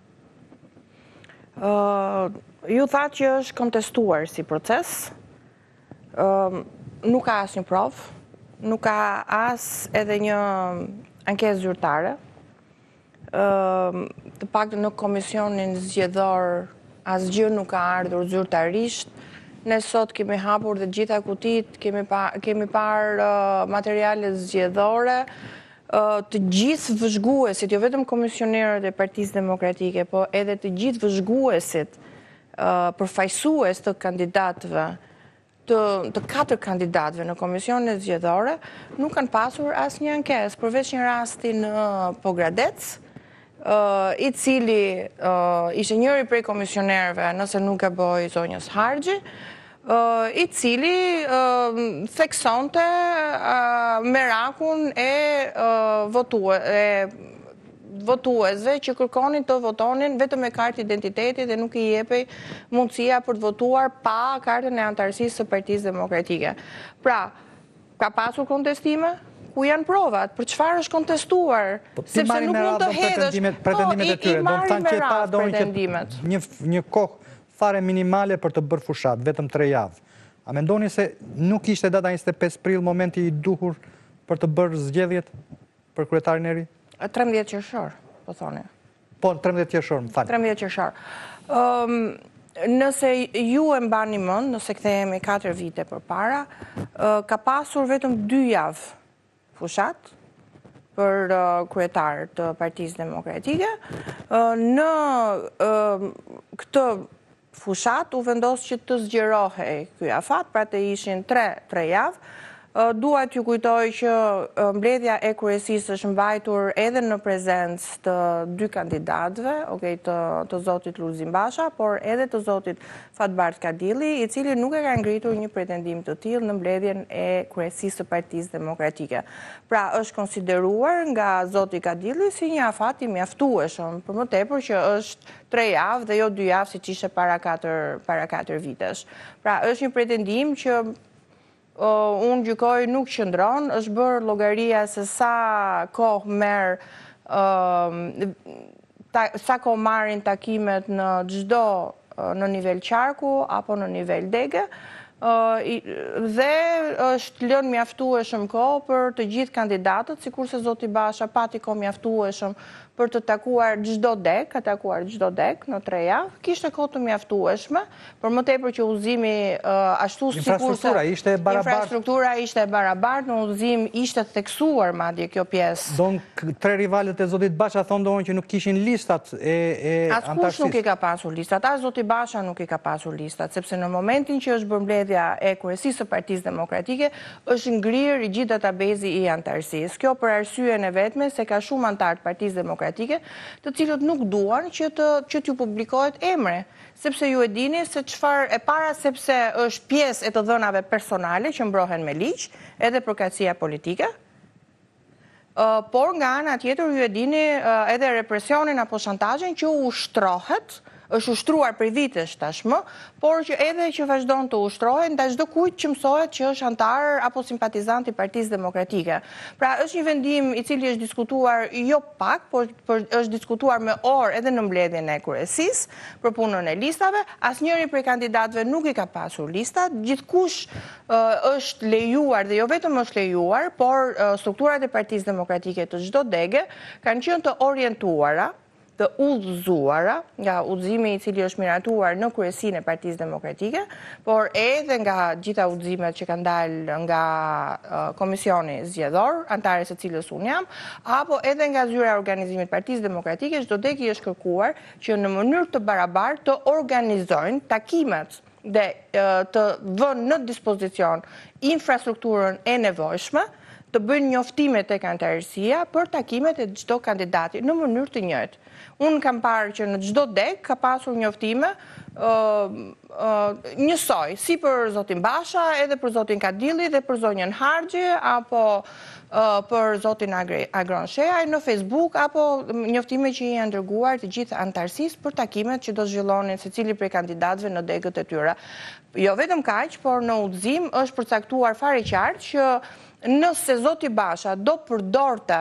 Uh, ju thatë që është kontestuar si proces, uh, nuk ka asnjë provë, nuk ka as edhe një ankesë zyrtare. Uh, të paktën në komisionin zgjedhor asgjë nuk ka ardhur zyrtarisht. Ne sot kemi hapur dhe gjitha kutit, kemi, pa, kemi par uh, materiale zgjedhore, uh, të gjithë vëzhguesit, jo vetëm komisionerët e Partisë Demokratike, po edhe të gjithë vëzhguesit, uh, përfaqësues të kandidatëve, të, të katër kandidatëve në komisionet zgjedhore, nuk kanë pasur asnjë ankesë, përveç një rasti në Pogradec, Uh, i cili uh, ishte njëri prej komisionerëve, nëse nuk e boj zonjës Harxhi, uh, i cili uh, theksonte uh, merakun e, uh, votue, e votuesve që kërkonin të votonin vetëm me kartë identiteti dhe nuk i jepej mundësia për të votuar pa kartën e anëtarësisë së Partisë Demokratike. Pra, ka pasur kontestime? Ku janë provat, për çfarë është kontestuar,
po,
sepse nuk mund të hedhësh,
pretendimet, pretendimet
po,
e tyre,
i, i marrin me radhë pretendimet.
Një, një kohë fare minimale për të bërë fushat, vetëm tre javë. A mendoni se nuk ishte data njëzet e pesë prill momenti i duhur për të bërë zgjedhjet për kryetarin e ri?
trembëdhjetë qershor, po thoni.
Po, trembëdhjetë qershor, më falë.
trembëdhjetë qershor. Um, nëse ju e mbani mend, nëse kthehemi katër vite përpara, uh, ka pasur vetëm dy javë fushat për uh, kryetar të Partisë Demokratike. Uh, në uh, këtë fushat u vendos që të zgjerohej ky afat, pra të ishin tre, tre javë. Dua t'ju kujtoj që mbledhja e kryesisë është mbajtur edhe në prezencë të dy kandidatëve, okay, të, të zotit Lulzim Basha, por edhe të zotit Fatbart Kadilli, i cili nuk e ka ngritur një pretendim të tillë në mbledhjen e kryesisë së Partisë Demokratike. Pra është konsideruar nga zoti Kadilli si një afat i mjaftueshëm, për më tepër që është tre javë dhe jo dy javë siç ishte para katër para katër vitesh. Pra është një pretendim që Uh, unë gjykoj nuk qëndron, është bërë llogaria se sa kohë merr, uh, ta, sa kohë marrin takimet në çdo uh, në nivel qarku apo në nivel dege, uh, i, dhe është lënë mjaftueshëm kohë për të gjithë kandidatët, sikurse zoti Basha pati kohë mjaftueshëm për të takuar çdo dek, ka takuar çdo dek në tre javë, kishte kohë të mjaftueshme, për më tepër që udhëzimi uh, ashtu sikurse
infrastruktura ishte e barabartë.
Infrastruktura ishte e barabartë, në udhëzim ishte theksuar madje kjo pjesë.
Don tre rivalet e zotit Basha thonë doon që nuk kishin listat e, e antarësisë.
Askush nuk i ka pasur listat, as zoti Basha nuk i ka pasur listat, sepse në momentin që është bërë mbledhja e kryesisë së Partisë Demokratike, është ngrirë i gjithë databezi i antarësisë. Kjo për arsyeën e vetme se ka shumë antarë të Partisë Demokratike të cilët nuk duan që të që t'ju publikohet emri, sepse ju e dini se çfarë e para sepse është pjesë e të dhënave personale që mbrohen me ligj, edhe përkatësia politike. Uh, por nga ana tjetër ju e dini uh, edhe represionin apo shantazhin që ushtrohet, është ushtruar për vitesh tashmë, por që edhe që vazhdon të ushtrohet ndaj çdo kujt që mësohet që është antar apo simpatizant i Partisë Demokratike. Pra është një vendim i cili është diskutuar jo pak, por, por është diskutuar me orë edhe në mbledhjen e kryesisë për punën e listave. Asnjëri prej kandidatëve nuk i ka pasur listat, gjithkush uh, është lejuar dhe jo vetëm është lejuar, por uh, strukturat e Partisë Demokratike të çdo dege kanë qenë të orientuara, të udhëzuara nga udhëzimi i cili është miratuar në kryesinë e Partisë Demokratike, por edhe nga gjitha udhëzimet që kanë dalë nga uh, Komisioni Zgjedhor, antare së cilës unë jam, apo edhe nga zyra e organizimit Partisë Demokratike, çdo dek i është kërkuar që në mënyrë të barabartë të organizojnë takimet dhe uh, të vënë në dispozicion infrastrukturën e nevojshme, të bëjnë njoftime tek antarësia për takimet e çdo kandidati në mënyrë të njëjtë. Unë kam parë që në çdo dek ka pasur njoftime uh, uh, njësoj, si për zotin Basha, edhe për zotin Kadilli dhe për zonjën Harxhi, apo uh, për zotin Agron Sheaj në Facebook, apo njoftime që i janë dërguar të gjithë antarësisë për takimet që do zhvillonin secili prej kandidatëve në degët e tyre. Jo vetëm kaq, por në udhëzim është përcaktuar fare qartë që nëse zoti Basha do përdorte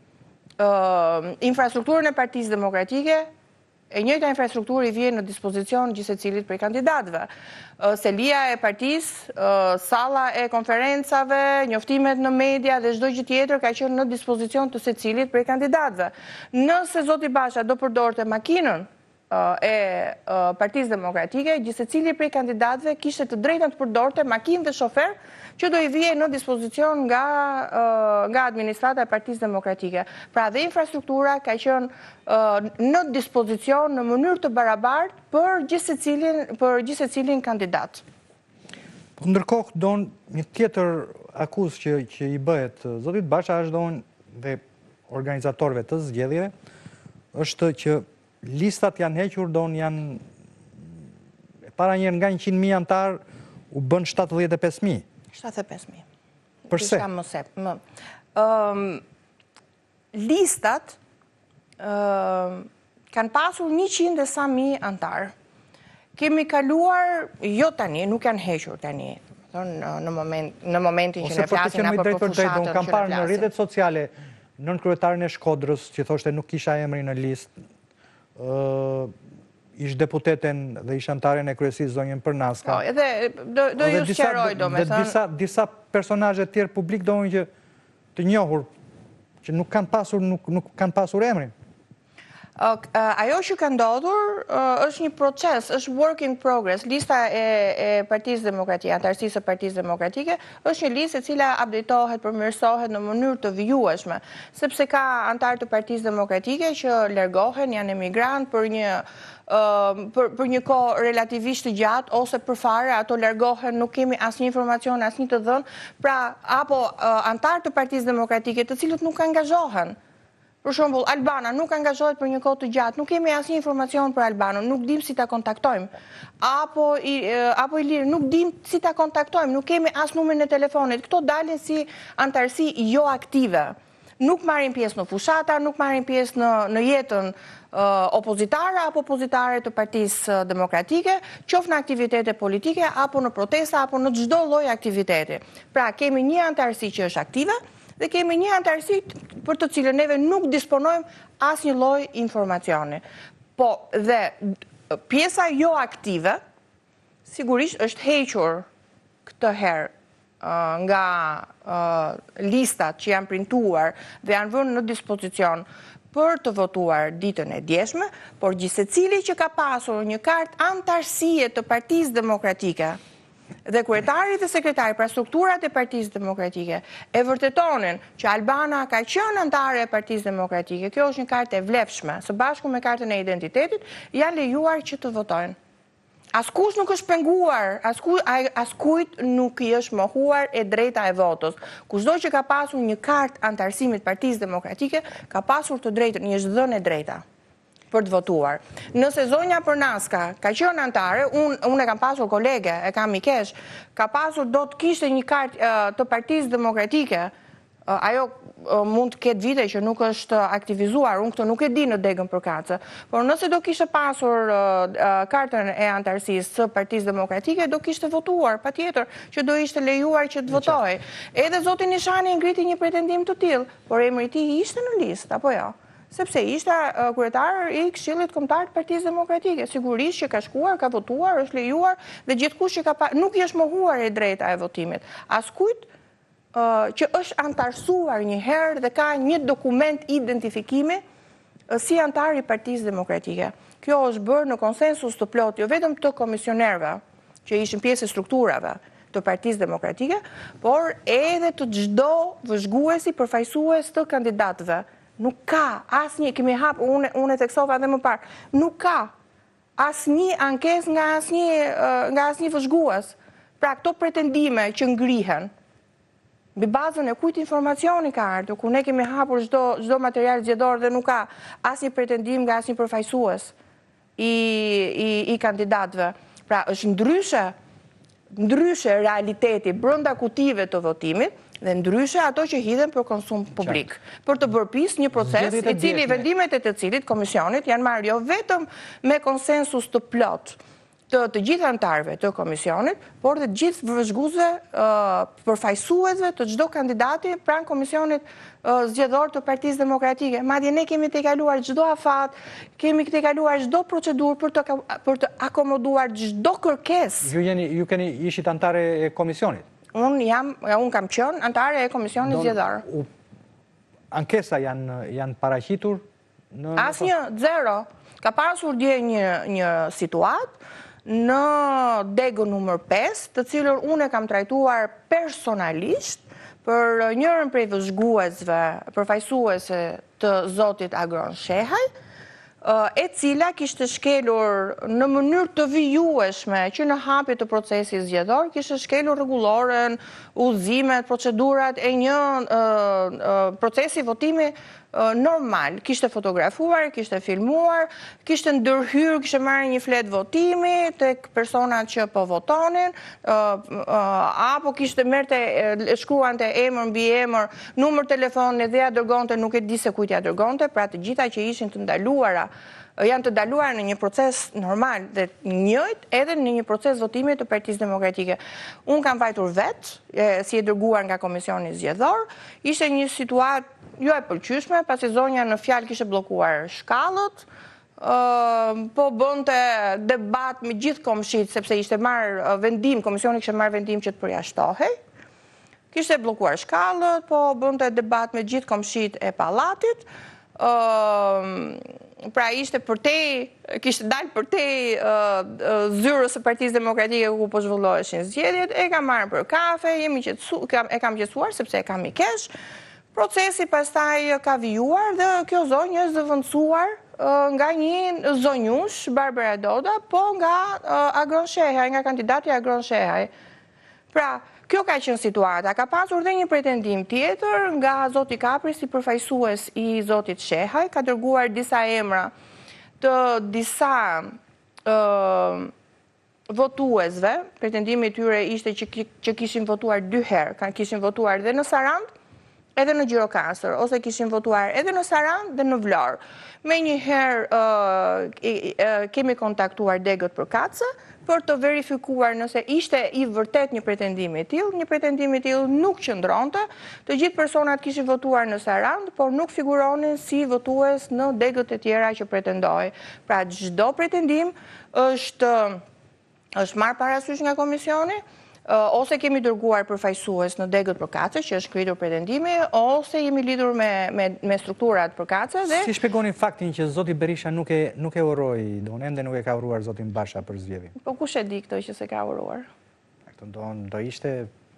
uh, infrastrukturën e Partisë Demokratike, e njëjta infrastrukturë i vjen në dispozicion gjithë secilit prej kandidatëve. Uh, selia e partisë, uh, salla e konferencave, njoftimet në media dhe çdo gjë tjetër ka qenë në dispozicion të secilit prej kandidatëve. Nëse zoti Basha do përdorte makinën e Partisë Demokratike, gjithsecili prej kandidatëve kishte të drejtën të përdorte makinë dhe shofer që do i vijej në dispozicion nga nga administrata e Partisë Demokratike. Pra dhe infrastruktura ka qenë në dispozicion në mënyrë të barabartë për gjithsecilin për gjithsecilin kandidat.
Po ndërkohë don një tjetër akuzë që që i bëhet zotit Basha është don dhe organizatorëve të zgjedhjeve është që listat janë hequr, don janë e para njërë nga njëqind mijë antar u bën shtatëdhjetë e pesë mijë.
shtatëdhjetë e pesë mijë.
Përse?
Më sep, më. Um, listat um, kanë pasur njëqind e sa mijë antar. Kemi kaluar, jo tani, nuk janë hequr tani, në, moment, në momentin që ne flasin apo për fushatën.
Kam parë në rrjetet sociale nën kryetarin e Shkodrës që thoshte nuk kisha emrin në listë. Uh, ish deputeten dhe ish antaren e kryesisë zonjën Përnaska.
Po, edhe do ju sqaroj do me thënë.
Disa, disa personazhe tjerë publik do që të njohur, që nuk kanë pasur, nuk, nuk kanë pasur emrin.
Ajo që ka ndodhur është një proces, është work in progress. Lista e Partisë Demokratike, antarësisë së Partisë Demokratike, është një listë e cila updatohet, përmirësohet në mënyrë të vijueshme, sepse ka antarë të Partisë Demokratike që largohen, janë emigrant për një për një kohë relativisht të gjatë ose përfare ato largohen, nuk kemi asnjë informacion, asnjë të dhënë, pra apo antarë të Partisë Demokratike të cilët nuk angazhohen. Për shembull, Albana nuk angazhohet për një kohë të gjatë, nuk kemi asnjë informacion për Albanën, nuk dim si ta kontaktojmë. Apo apo Ilir, nuk dim si ta kontaktojmë, nuk kemi as numrin e telefonit. Këto dalin si antarësi jo aktive. Nuk marrin pjesë në fushata, nuk marrin pjesë në në jetën opozitare apo opozitare të Partisë Demokratike, qoftë në aktivitete politike apo në protesta apo në çdo lloj aktiviteti. Pra, kemi një antarësi që është aktive dhe kemi një antarësi për të cilën neve nuk disponojmë asnjë lloj informacioni. Po, dhe pjesa jo aktive, sigurisht është hequr këtë herë nga listat që janë printuar dhe janë vënë në dispozicion për të votuar ditën e djeshme, por gjithsecili që ka pasur një kartë antarësie të Partisë Demokratike dhe kryetari dhe sekretari pra strukturat e Partisë Demokratike e vërtetonin që Albana ka qenë antare e Partisë Demokratike, kjo është një kartë e vlefshme, së bashku me kartën e identitetit, janë lejuar që të votojnë. Askush nuk është penguar, askujt nuk i është mohuar e drejta e votës. Kushdo që ka pasur një kartë antarësimit Partisë Demokratike, ka pasur të drejtën, një është dhënë e drejta për të votuar. Nëse zonja Përnaska ka qenë antare, unë e kam pasur kolege, e kam mikesh, ka pasur do të kishte një kartë të Partisë Demokratike, ajo mund të ketë vite që nuk është aktivizuar, unë këto nuk e di në degën përkatëse, por nëse do kishte pasur kartën e antarësisë së Partisë Demokratike, do kishte votuar, patjetër, që do ishte lejuar që të votojë. Edhe zoti Nishani ngriti një pretendim të tillë, por emri i tij ishte në listë, apo jo? Sepse ishte kryetar i Këshillit Kombëtar të Partisë Demokratike. Sigurisht që ka shkuar, ka votuar, është lejuar dhe gjithkusht që ka pa... nuk i është mohuar e drejta e votimit. Askujt që është antarësuar një herë dhe ka një dokument identifikimi si antar i Partisë Demokratike. Kjo është bërë në konsensus të plot, jo vetëm të komisionerëve, që ishin pjesë e strukturave të Partisë Demokratike, por edhe të çdo vëzhguesi, përfaqësues të kandidatëve. Nuk ka asnjë, kemi hap, unë unë e theksova edhe më parë, nuk ka asnjë ankesë nga asnjë nga asnjë vëzhgues. Pra këto pretendime që ngrihen mbi bazën e kujt informacioni ka ardhur, ku ne kemi hapur çdo çdo material zgjedhor dhe nuk ka asnjë pretendim nga asnjë përfaqësues i i i kandidatëve. Pra është ndryshe ndryshe realiteti brenda kutive të votimit dhe ndryshe ato që hidhen për konsum publik. Për të bërë pjesë një proces i cili vendimet e të cilit komisionit janë marrë jo vetëm me konsensus të plot të të gjithë antarëve të komisionit, por dhe të gjithë vëzhguesve, përfaqësuesve të çdo kandidati pranë komisionit zgjedhor të Partisë Demokratike. Madje ne kemi tejkaluar çdo afat, kemi tejkaluar çdo procedurë për të për të akomoduar çdo kërkesë.
Ju jeni ju keni ishit antare e komisionit.
Unë jam, unë kam qenë antare e komisionit zgjedhor.
Ankesa janë janë paraqitur në
asnjë zero. Ka pasur dje një një situatë në degën numër pesë, të cilën unë e kam trajtuar personalisht për njërën prej vëzhguesve, përfaqësuese të zotit Agron Shehaj, e cila kishte shkelur në mënyrë të vijueshme që në hapje të procesit zgjedhor, kishte shkelur rregulloren, udhëzimet, procedurat e një procesi votimi normal. Kishte fotografuar, kishte filmuar, kishte ndërhyrë, kishte marrë një flet votimi tek personat që po votonin, apo kishte merrte shkruante emër mbi emër, numër telefoni dhe ja dërgonte, nuk e di se kujt ja dërgonte, pra të gjitha që ishin të ndaluara janë të ndaluar në një proces normal dhe njëjtë edhe në një proces votimi të Partisë Demokratike. Unë kam vajtur vetë, si e dërguar nga Komisioni Zgjedhor, ishte një situatë jo e pëlqyeshme, pasi zonja në fjalë kishte bllokuar shkallët, po bënte debat me gjithë komshit, sepse ishte marrë vendim, komisioni kishte marrë vendim që të përjashtohej. Kishte bllokuar shkallët, po bënte debat me gjithë komshit e pallatit. Pra ishte përtej, kishte dalë përtej zyrës së Partisë Demokratike ku po zhvilloheshin zgjedhjet, e kam marrë për kafe, jemi qetësu, e kam qetësuar sepse e kam i kesh. Procesi pastaj ka vijuar dhe kjo zonjë është zëvendësuar nga një zonjush, Barbara Doda, po nga Agron Shehaj, nga kandidati Agron Shehaj. Pra, kjo ka qenë situata. Ka pasur dhe një pretendim tjetër nga zoti Kapri si përfaqësues i zotit Shehaj, ka dërguar disa emra të disa uh, votuesve. Pretendimi i tyre ishte që, që kishin votuar dy herë, kanë kishin votuar dhe në Sarandë, edhe në Gjirokastër, ose kishin votuar edhe në Sarandë dhe në Vlorë. Me njëherë uh, kemi kontaktuar degët përkatëse për të verifikuar nëse ishte i vërtet një pretendim i tillë. Një pretendim i tillë nuk qëndronte. Të gjithë personat kishin votuar në Sarandë, por nuk figuronin si votues në degët e tjera që pretendoi. Pra çdo pretendim është është marrë parasysh nga komisioni. Uh, ose kemi dërguar përfaqësues në degët përkatëse që është kryer pretendimi, ose jemi lidhur me, me, me strukturat përkatëse. Dhe...
Si shpjegoni faktin që zoti Berisha nuk e, nuk e uroi, do ende nuk e ka uruar zotin Basha për zgjedhjen?
Po kush e di këtë që se ka uruar?
Do, do ishte,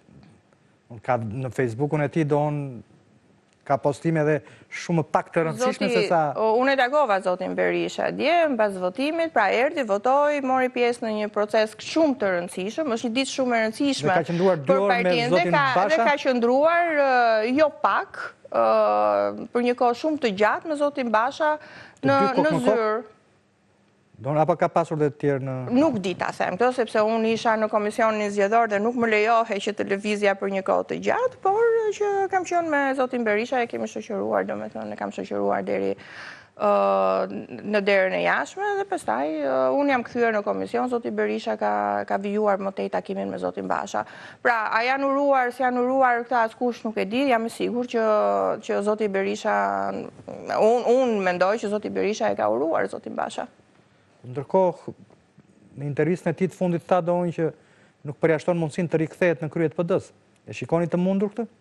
ka, në Facebookun e tij do ka postime edhe shumë pak të rëndësishme se sa...
Unë e takova zotin Berisha dje, mbas votimit, pra erdhi, votoi, mori pjesë në një proces shumë të rëndësishëm, është një ditë shumë e rëndësishme.
Dhe ka qëndruar dy orë me zotin Basha?
Dhe ka qëndruar jo pak, për një kohë shumë të gjatë me zotin Basha në, në zyrë.
Don, apo ka pasur dhe të tjerë në...
Nuk di ta them këtë, sepse unë isha në komisionin zgjedhor dhe nuk më lejohej që televizja për një kohë të gjatë, por që kam qenë me zotin Berisha, e kemi shoqëruar, domethënë e kam shoqëruar deri uh, në derën e jashtme, dhe pastaj uh, unë jam kthyer në komision, zoti Berisha ka, ka vijuar më tej takimin me zotin Basha. Pra, a janë uruar, si janë uruar këta askush nuk e di, jam e sigurt që, që zoti Berisha, unë un mendoj që zoti Berisha e ka uruar zotin Basha.
Ndërkohë, në intervistën e tij të fundit tha donjë që nuk përjashton mundësinë të rikthehet në krye të P D-s. E shikoni të mundur këtë?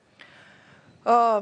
Uh,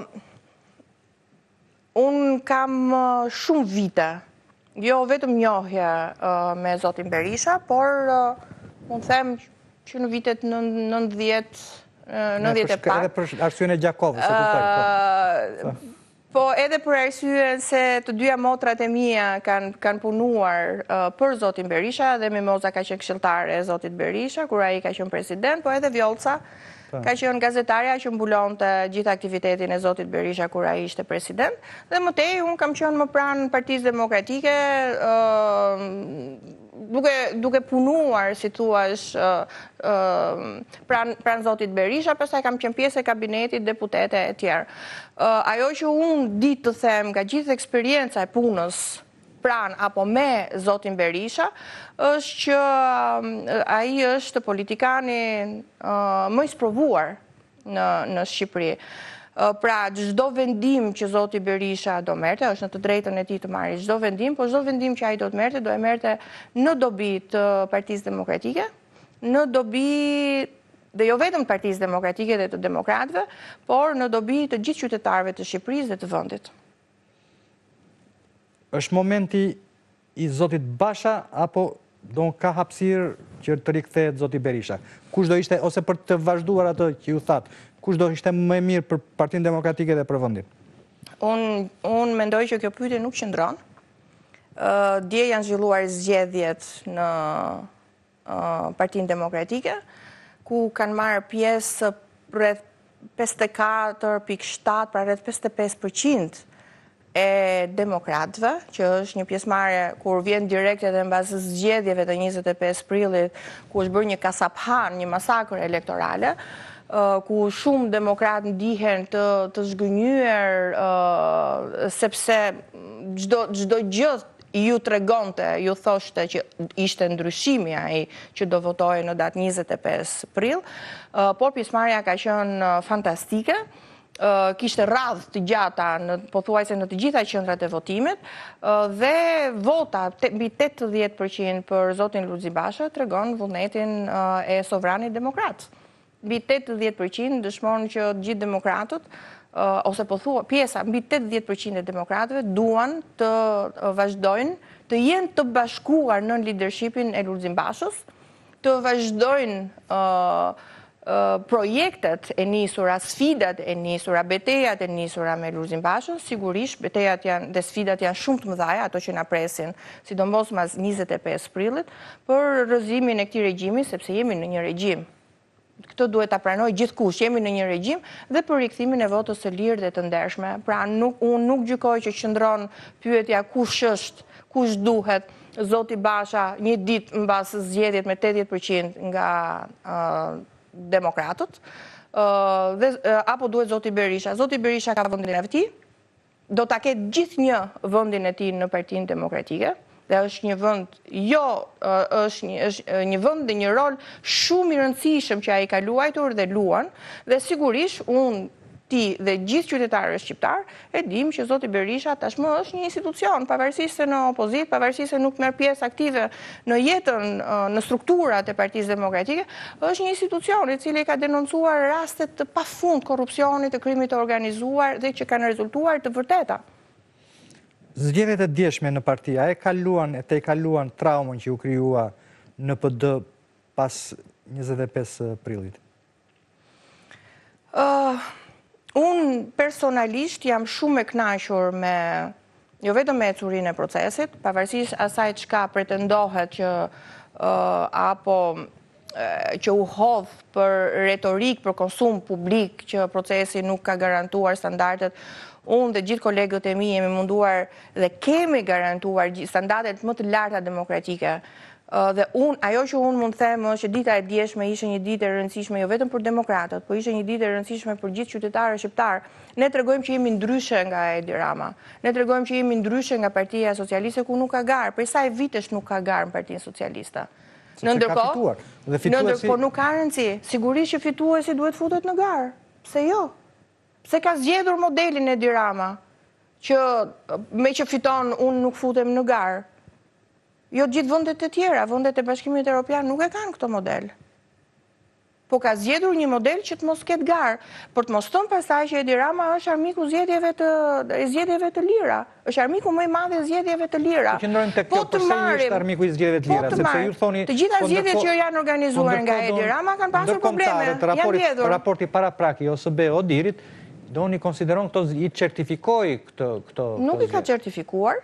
unë kam uh, shumë vite, jo vetëm njohje uh, me zotin Berisha, por uh, unë them që në vitet nëntëdhjetë, nëntëdhjetë e pak.
Edhe për arsyen e Gjakovës, e kuptoj.
Uh, Po edhe për arsyen se të dyja motrat e mia kanë kanë punuar uh, për zotin Berisha, dhe Mimoza ka qenë këshilltare e zotit Berisha kur ai ka qenë president, po edhe Vjollca ka qenë gazetarja që mbulonte gjithë aktivitetin e zotit Berisha kur ai ishte president, dhe më tej unë kam qenë më pranë Partisë Demokratike, uh, duke duke punuar, si thuash, uh, uh, pranë pran zotit Berisha, pastaj kam qenë pjesë e kabinetit, deputete e tjerë. Uh, ajo që unë di të them nga gjithë eksperienca e punës pranë apo me zotin Berisha, është që uh, ai është politikani uh, më i sprovuar në, në Shqipëri. Uh, pra, çdo vendim që zoti Berisha do merrte, është në të drejtën e tij të marrë çdo vendim, por çdo vendim që ai do të merrte, do e merrte në dobi të Partisë Demokratike, në dobi dhe jo vetëm të Partisë Demokratike dhe të demokratëve, por në dobi të gjithë qytetarëve të Shqipërisë dhe të vendit.
Është momenti i zotit Basha apo do ka hapësirë që të rikthehet zoti Berisha? Kush do ishte, ose për të vazhduar atë që ju thatë, kush do ishte më mirë për Partinë Demokratike dhe për vendin?
Unë un mendoj që kjo pyetje nuk qëndron. Uh, dje janë zhvilluar zgjedhjet në uh, Partinë Demokratike, ku kanë marrë pjesë rreth pesëdhjetë e katër pikë shtatë, pra rreth pesëdhjetë e pesë përqind e demokratëve, që është një pjesëmarrje kur vjen direkt edhe mbas zgjedhjeve të njëzet e pesë prillit, ku është bërë një kasaphan, një masakër elektorale, uh, ku shumë demokratë ndihen të, të zgënjyer, uh, sepse çdo çdo gjë ju tregonte, ju thoshte që ishte ndryshimi ai që do votojë në datë njëzet e pesë prill, uh, por pjesëmarrja ka qenë fantastike. kishte radhë të gjata në pothuajse në të gjitha qendrat e votimit dhe vota mbi tetëdhjetë përqind për zotin Lulzi Basha tregon vullnetin e sovranit demokrat. Mbi tetëdhjetë përqind dëshmon që të gjithë demokratët ose po thua pjesa mbi tetëdhjetë përqind e demokratëve duan të vazhdojnë të jenë të bashkuar në leadershipin e Lulzim Bashës, të vazhdojnë uh, uh, projektet e nisura, sfidat e nisura, betejat e nisura me Lulzim Bashën. Sigurisht, betejat janë dhe sfidat janë shumë të mëdha, ato që na presin, sidomos mas njëzet e pesë prillit, për rrëzimin e këtij regjimi, sepse jemi në një regjim. Këtë duhet ta pranoj gjithkush, jemi në një regjim dhe për rikthimin e votës së lirë dhe të ndershme. Pra nuk, unë nuk gjykoj që qëndron pyetja kush është, kush duhet, zoti Basha një ditë mbas zgjedhjet me tetëdhjetë përqind nga uh, demokratët, uh, dhe, uh, apo duhet zoti Berisha. Zoti Berisha ka vendin e tij, do ta ketë gjithnjë vendin e tij në Partinë Demokratike. Dhe është një vend, jo, është një, është një vend dhe një rol shumë i rëndësishëm që ai ka luajtur dhe luan, dhe sigurisht unë, ti dhe gjithë qytetarët shqiptar e dim që zoti Berisha tashmë është një institucion, pavarësisht se në opozit, pavarësisht se nuk merr pjesë aktive në jetën, në strukturat e Partisë Demokratike, është një institucion i cili ka denoncuar raste të pafund korrupsionit, të krimit të organizuar dhe që kanë rezultuar të vërteta.
Zgjedhjet e djeshme në parti, a e kaluan, e te kaluan traumën që u krijua në P D pas njëzet e pesë prillit?
Uh, unë personalisht jam shumë e kënaqur me, jo vetëm me ecurinë e procesit, pavarësisht asaj çka pretendohet që uh, apo që u hodh për retorik, për konsum publik, që procesi nuk ka garantuar standardet. Unë dhe gjithë kolegët e mi jemi munduar dhe kemi garantuar standardet më të larta demokratike. Dhe unë, ajo që unë mund të them është që dita e djeshme ishte një ditë e rëndësishme jo vetëm për demokratët, por ishte një ditë e rëndësishme për gjithë qytetarët shqiptar. Ne tregojmë që jemi ndryshe nga Edi Rama. Ne tregojmë që jemi ndryshe nga Partia Socialiste ku nuk ka garë. Për sa vitesh nuk ka garë në Partinë Socialiste. Në ndërkohë, në ndërkohë nuk ka rëndësi. Sigurisht që fituesi duhet futet në garë. Pse jo? Pse ka zgjedhur modelin Edi Rama, që me që fiton unë nuk futem në garë. Jo gjithë vendet e tjera, vendet e Bashkimit Evropian nuk e kanë këtë model. Po ka zgjedhur një model që të mos ketë garë, për të mos thënë pastaj që Edi Rama është armiku zgjedhjeve të zgjedhjeve të lira, është armiku më i madh i zgjedhjeve të lira.
Po qëndrojmë tek kjo, pse është armiku i zgjedhjeve të lira, sepse ju thoni
të gjitha zgjedhjet që janë organizuar nga Edi Rama kanë pasur probleme, janë vjedhur.
Raporti paraprak i O S B Odirit doni konsideron këto i certifikoi këtë këto.
Nuk i ka certifikuar.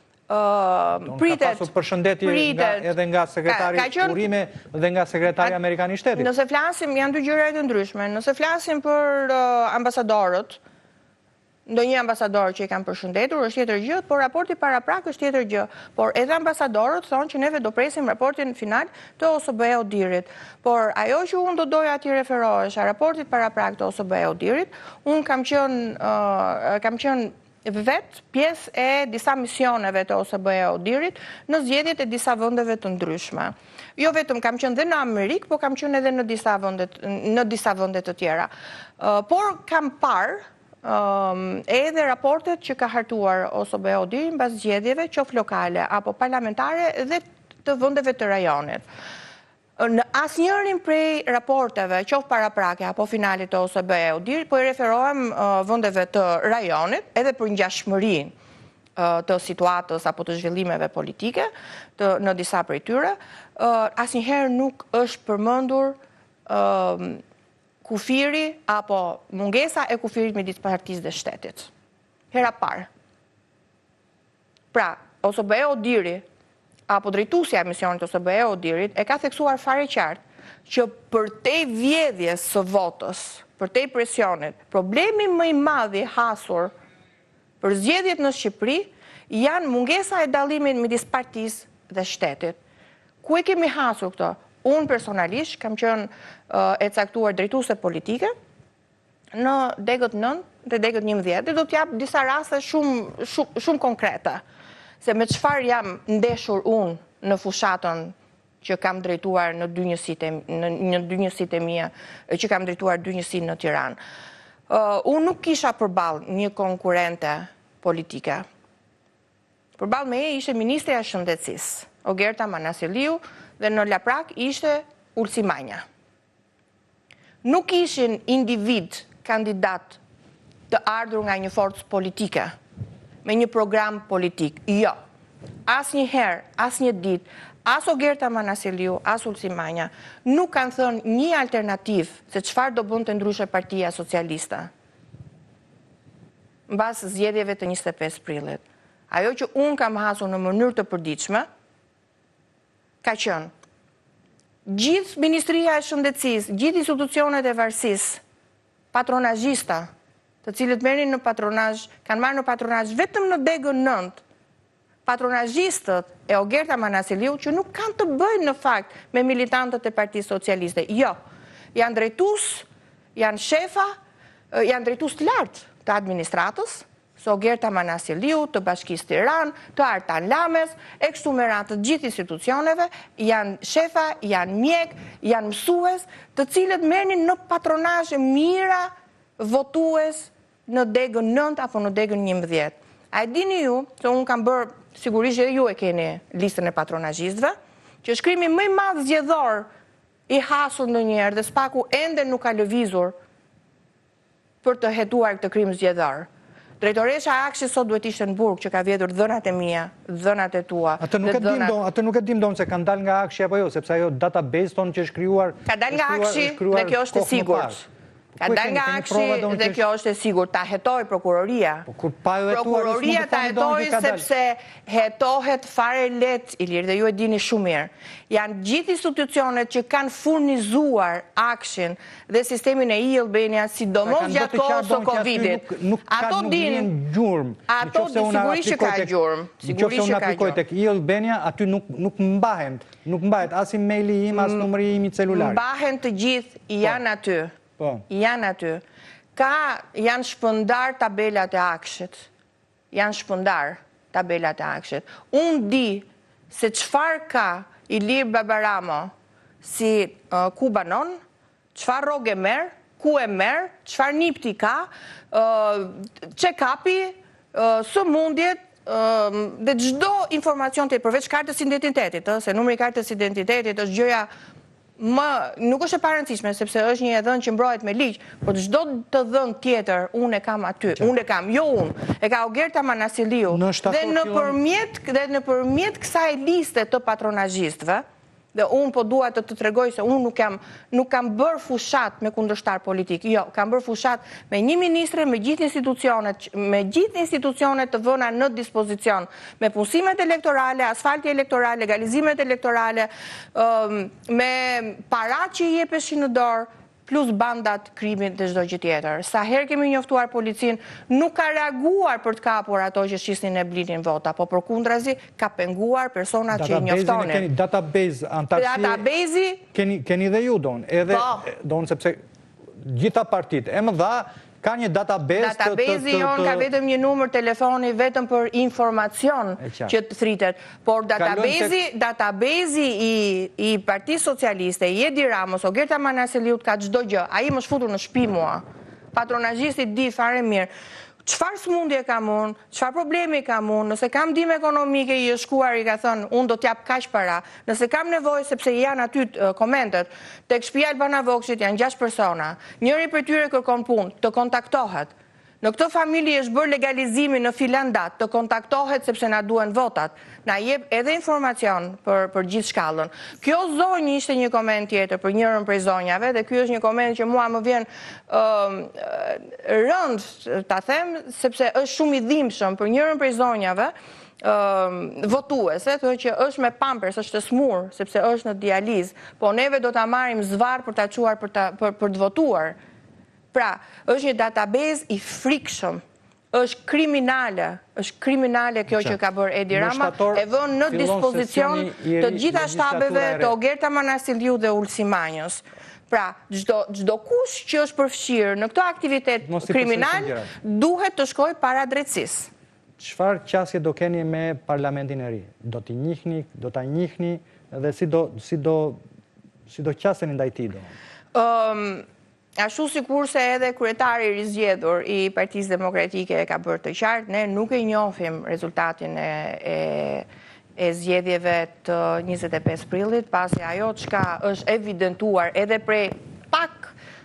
Uh, pritet, ka pasur përshëndetje nga, edhe nga sekretari qën, urime dhe nga sekretari Amerikan i Shtetit.
Nëse flasim, janë dy gjëra të ndryshme. Nëse flasim për uh, ambasadorët, ndonjë ambasador që i kanë përshëndetur është tjetër gjë, por raporti paraprak është tjetër gjë. Por edhe ambasadorët thonë që neve do presim raportin final të O S B Odirit. Por ajo që unë do doja ti referohesh a raportit paraprak të O S B Odirit, unë kam qenë uh, kam qenë vetë pjesë e disa misioneve të O S B Odirit në zgjedhjet e disa vendeve të ndryshme. Jo vetëm kam qenë dhe në Amerikë, por kam qenë edhe në disa vende në disa vende të tjera. Uh, por kam parë um, edhe raportet që ka hartuar O S B Odiri mbas zgjedhjeve, qoftë lokale apo parlamentare dhe të vendeve të rajonit. Në asnjërin prej raporteve, qoftë paraprake apo finalit të O S B Odirit, po i referohem uh, vendeve të rajonit, edhe për ngjashmërinë uh, të situatës apo të zhvillimeve politike të, në disa prej tyre, uh, asnjëherë nuk është përmendur uh, kufiri apo mungesa e kufirit midis partisë dhe shtetit. Hera parë. Pra, O S B Odiri apo drejtuesja e emisionit O S B Odirit e ka theksuar fare qartë që për te vjedhjes së votës, për te presionit, problemi më i madh i hasur për zgjedhjet në Shqipëri janë mungesa e dallimit midis partisë dhe shtetit. Ku e kemi hasur këto? Unë personalisht kam qenë uh, e caktuar drejtuese politike në degët nëntë dhe degët njëmbëdhjetë dhe do t'jap disa raste shumë shumë, shumë konkrete. Se me çfarë jam ndeshur unë në fushatën që kam drejtuar në dy njësitë në, në dy njësitë e mia, që kam drejtuar dy njësi në Tiranë. Unë nuk kisha përballë një konkurente politike. Përballë me e ishte Ministrja e Shëndetësisë, Ogerta Manasiliu, dhe në laprak ishte Ulsi Manja. Nuk ishin individ kandidat të ardhur nga një forcë politike, me një program politik. Jo. As një herë, as një ditë, as Ogerta Manasiliu, as Ulsi Manja, nuk kanë thënë një alternativ se çfarë do bënte ndryshe Partia Socialiste. Mbas zgjedhjeve të njëzet e pesë prillit. Ajo që unë kam hasur në mënyrë të përditshme, ka qenë gjithë Ministria e Shëndetësisë, gjithë institucionet e varësisë, patronazhista, të cilët merrin në patronazh, kanë marrë në patronazh vetëm në degën nëntë, patronazhistët e Ogerta Manasiliu që nuk kanë të bëjnë në fakt me militantët e Partisë Socialiste. Jo, janë drejtues, janë shefa, janë drejtues të lartë të administratës, së Ogerta Manasiliu, të Bashkisë Tiranë, të Artan Lames, e kështu me radhë të gjithë institucioneve, janë shefa, janë mjek, janë mësues, të cilët merrnin në patronazhe mira votues në degën nëntë apo në degën njëmbëdhjetë. A e dini ju, se unë kam bërë, sigurisht edhe ju e keni listën e patronazhistëve, që shkrimi më i madh zgjedhor i hasur ndonjëherë dhe spaku ende nuk ka lëvizur për të hetuar këtë krim zgjedhor. Drejtoresha e Akshit sot duhet ishte në burg që ka vjedhur dhënat e mia, dhënat e tua.
Atë nuk e dim don, atë nuk e dim don se kanë dalë nga Akshi apo jo, sepse ajo database tonë që është krijuar.
Ka dalë nga Akshi dhe kjo është e sigurt. Ka dalë nga Akshi dhe kjo është e sigurt. Ta hetoi prokuroria. Prokuroria ta hetoi sepse hetohet fare let, Ilir, dhe ju e dini shumë mirë. Janë gjithë institucionet që kanë furnizuar Akshin dhe sistemin e e-Albania, sidomos gjatë kohës së Covidit. Ato din
gjurmë.
Ato sigurisht që ka gjurmë.
Sigurisht që ka gjurmë. Tek e-Albania aty nuk nuk mbahen, nuk mbahet as emaili im, as numri im i celularit.
Mbahen të gjithë, janë aty. Janë aty. Ka, janë shpëndar tabelat e Akshit. Janë shpëndar tabelat e Akshit. Unë di se çfarë ka Ilir Babaramo si uh, ku banon, çfarë rrogë merr, ku e merr, çfarë nipti ka, uh, check-upi, uh, sëmundjet, uh, dhe çdo informacion të përveç kartës identitetit, uh, se numri i kartës identitetit është gjëja më nuk është e parëndësishme sepse është një dhënë që mbrohet me ligj, por çdo të dhënë tjetër unë e kam aty, unë e kam, jo unë, e ka Ogerta Manasiliu dhe nëpërmjet dhe nëpërmjet kësaj liste të patronazhistëve, dhe unë po dua të të tregoj se unë nuk jam nuk kam bërë fushat me kundërshtar politik. Jo, kam bërë fushat me një ministre, me gjithë institucionet, me gjithë institucionet të vëna në dispozicion, me punësimet elektorale, asfalti elektoral, legalizimet elektorale, me parat që i jepeshin në dorë, plus bandat krimit dhe çdo gjë tjetër. Sa herë kemi njoftuar policin, nuk ka reaguar për të kapur ato që shisnin e blinin vota, po përkundrazi ka penguar persona që i njoftonin.
Database antarësie.
Database
keni keni dhe ju don, edhe don sepse gjitha partitë e mëdha ka një database.
Database jon ka vetëm një numër telefoni vetëm për informacion që të thritet, por database database i i Partisë Socialiste, i Edi Ramos, Ogerta Manasiliut ka çdo gjë. Ai më shfutur në shtëpi mua. Patronazhisti di fare mirë çfarë smundje kam unë, çfarë problemi kam unë, nëse kam ndihmë ekonomike i shkuar i ka thënë unë do t'jap kaq para, nëse kam nevojë sepse janë aty komentet, tek shtëpia Albana Vokshit janë gjashtë persona, njëri prej tyre kërkon punë, të kontaktohet. Në këtë familje është bërë legalizimi në filandat, të kontaktohet sepse na duhen votat, na jep edhe informacion për, për gjithë shkallën. Kjo zonjë ishte një koment tjetër për njërën prej zonjave, dhe kjo është një koment që mua më vjen uh, rënd, ta them, sepse është shumë i dhimbshëm për njërën prej zonjave, uh, votuese, thotë që është me pampers, është të smur, sepse është në dializë, po neve do ta marrim zvarr për ta çuar për, ta, për, për të votuar. Pra, është një database i frikshëm, është kriminale, është kriminale kjo që ka bërë Edi Rama, e vën në dispozicion të gjitha shtabeve të Ogerta Manasiliu dhe Ulsi Manjës. Pra, çdo kush që është përfshirë në këtë aktivitet kriminal, duhet të shkojë para drejtësisë.
Çfarë qasje do keni me parlamentin e ri? Do t'i njihni, do ta njihni dhe si do si do si do qaseni ndaj tij do?
Um, ashtu sikur se edhe kryetari i rizgjedhur i Partisë Demokratike e ka bërë të qartë, ne nuk e njohim rezultatin e, e e zgjedhjeve të njëzet e pesë prillit, pasi ajo çka është evidentuar edhe prej pak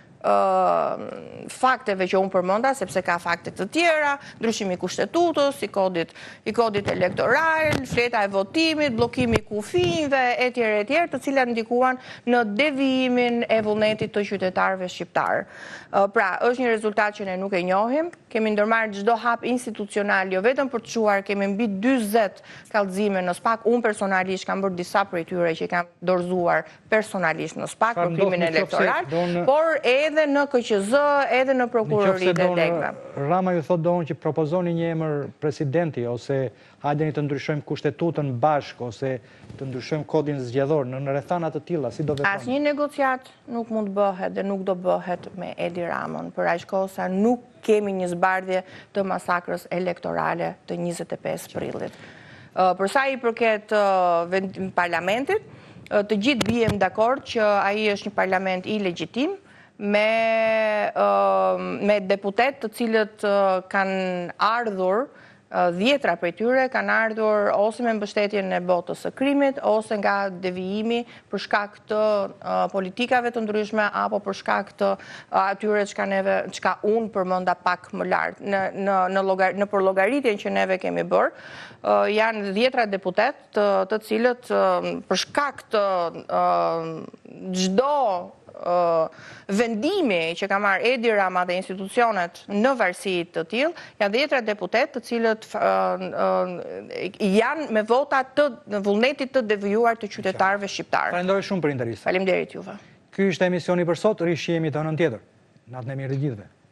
fakteve që unë përmenda, sepse ka fakte të tjera, ndryshimi i kushtetutës, i kodit, i kodit elektoral, fleta e votimit, bllokimi i kufive, etj etj, të cilat ndikuan në devijimin e vullnetit të qytetarëve shqiptar. Pra, është një rezultat që ne nuk e njohim, kemi ndërmarrë çdo hap institucional, jo vetëm për të çuar, kemi mbi dyzet kallëzime në SPAK, unë personalisht kam bërë disa prej tyre që kam dorëzuar personalisht në SPAK për krimin elektoral, por edhe në K Q Z, edhe në prokuroritë e degëve.
Rama ju thot donë që propozoni një emër presidenti, ose hajdeni të ndryshojmë kushtetutën bashkë, ose të ndryshojmë kodin zgjedhor në rrethana të tilla, si do vepron?
Asnjë negociat nuk mund bëhet dhe nuk do bëhet me Edi Ramon, për aq kohë sa nuk kemi një zbardhje të masakrës elektorale të njëzet e pesë prillit. Për sa i përket parlamentit, të gjithë bijem dakord që ai është një parlament i legjitim, me, me deputet të cilët kanë ardhur, dhjetra prej tyre kanë ardhur ose me mbështetjen e botës së krimit, ose nga devijimi për shkak të politikave të ndryshme, apo për shkak të atyre çka neve, çka unë përmenda pak më lart. Në, në, në, logar, në përllogaritjen që neve kemi bërë, janë dhjetra deputet të, të cilët për shkak të çdo vendimi që ka marrë Edi Rama dhe institucionet në varësi të tillë, janë dhjetra deputet të cilët janë me vota të vullnetit të devijuar të qytetarëve shqiptar.
Falenderoj shumë për interes.
Faleminderit juve.
Ky ishte emisioni për sot, rishihemi të hënën tjetër. Natën e mirë të gjithëve.